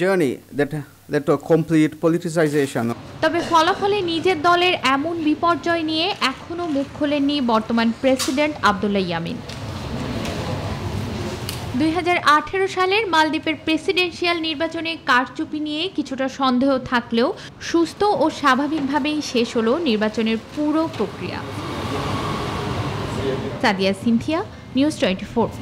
[SPEAKER 7] তবে ফলাফলে নিজের দলের এমন বিপর্যয় নিয়ে এখনো মুখ খোলেননি বর্তমান প্রেসিডেন্ট আব্দুল্লাহ ইয়ামিন। 2018 সালের মালদ্বীপের প্রেসিডেন্সিয়াল নির্বাচনে কারচুপি নিয়ে কিছুটা সন্দেহ থাকলেও সুস্থ ও স্বাভাবিকভাবেই শেষ হলো নির্বাচনের পুরো প্রক্রিয়া। সাদিয়া সিনথিয়া, নিউজ 24।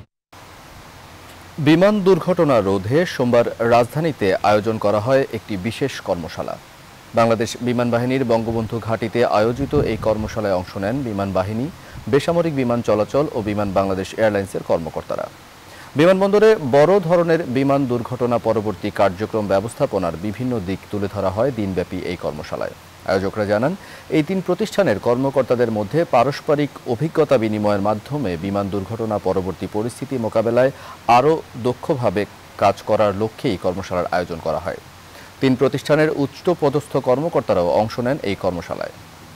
[SPEAKER 1] বিমান দুর্ঘটনা রোধে সোমবার রাজধানীতে আয়োজন করা হয় একটি বিশেষ কর্মশালা। বাংলাদেশ বিমান বাহিনীর বঙ্গবন্ধু ঘাঁটিতে আয়োজিত এই কর্মশালায় অংশ নেন বিমান বাহিনী, বেসামরিক বিমান চলাচল ও বিমান বাংলাদেশ এয়ারলাইন্সের কর্মকর্তারা। বিমানবন্দরে বড় ধরনের বিমান দুর্ঘটনা পরবর্তী কার্যক্রম ব্যবস্থাপনার বিভিন্ন দিক তুলে ধরা হয় দিনব্যাপী এই কর্মশালায়। আয়োজকরা জানান, এই 3 প্রতিষ্ঠানের কর্মকর্তাদের মধ্যে পারস্পরিক অভিজ্ঞতা বিনিময়ের মাধ্যমে বিমান দুর্ঘটনা পরবর্তী পরিস্থিতি মোকাবেলায় আরও দক্ষভাবে কাজ করার লক্ষ্যেই কর্মশালার আয়োজন করা হয়। 3 প্রতিষ্ঠানের উচ্চপদস্থ কর্মকর্তারাও অংশ নেন এই কর্মশালায়।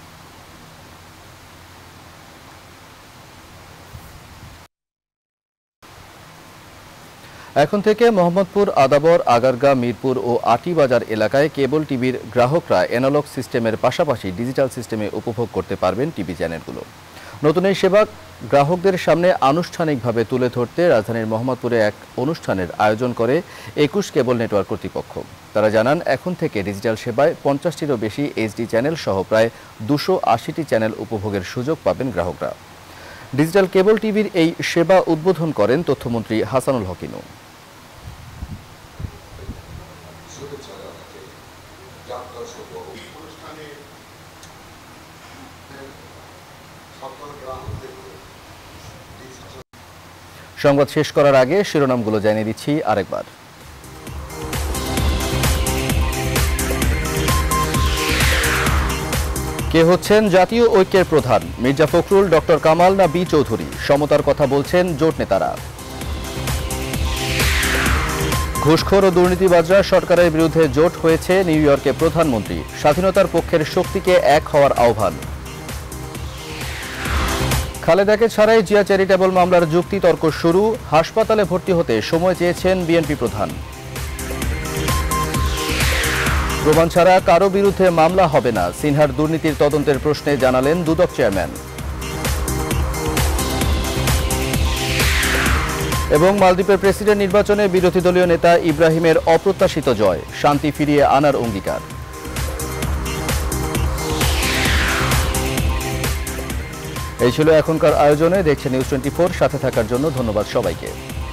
[SPEAKER 1] এখন থেকে মোহাম্মদপুর, আদাবর, আগারগাঁ, মিরপুর ও আটিবাজার এলাকায় কেবল টিভির গ্রাহকরা অ্যানালগ সিস্টেমের পাশাপাশি ডিজিটাল সিস্টেমে উপভোগ করতে পারবেন টিভি চ্যানেলগুলো। নতুন এই সেবা গ্রাহকদের সামনে আনুষ্ঠানিকভাবে তুলে ধরতে রাজধানীর মোহাম্মদপুরে এক অনুষ্ঠানের আয়োজন করে 21 কেবল নেটওয়ার্ক কর্তৃপক্ষ। তারা জানান, এখন থেকে ডিজিটাল সেবায় 50টিরও বেশি এইচডি চ্যানেল সহ প্রায় 280টি চ্যানেল উপভোগের সুযোগ পাবেন গ্রাহকরা। ডিজিটাল কেবল টিভির এই সেবা উদ্বোধন করেন তথ্যমন্ত্রী হাসানুল হক ইনু। সংবাদ শেষ করার আগে শিরোনামগুলো জানিয়ে দিচ্ছি আরেকবার। কে হচ্ছেন জাতীয় ঐক্যের প্রধান? মির্জা ফখরুল, ডক্টর কামাল না বি চৌধুরী? সমতার কথা বলছেন জোট নেতারা। ঘুষখোর ও দুর্নীতিবাজরা সরকারের বিরুদ্ধে জোট হয়েছে নিউ ইয়র্কে প্রধানমন্ত্রী। স্বাধীনতার পক্ষের শক্তিকে এক হওয়ার আহ্বান। খালেদাকে ছাড়াই জিয়া চ্যারিটেবল মামলার যুক্তি তর্ক শুরু। হাসপাতালে ভর্তি হতে সময় চেয়েছেন বিএনপি প্রধান। প্রমাণ ছাড়া কারো বিরুদ্ধে মামলা হবে না, সিনহার দুর্নীতির তদন্তের প্রশ্নে জানালেন দুদক চেয়ারম্যান। এবং মালদ্বীপের প্রেসিডেন্ট নির্বাচনে বিরোধী দলীয় নেতা ইব্রাহিমের অপ্রত্যাশিত জয়, শান্তি ফিরিয়ে আনার অঙ্গীকার। এই ছিল এখনকার আয়োজনে। দেখছেন নিউজ 24। সাথে থাকার জন্য ধন্যবাদ সবাইকে।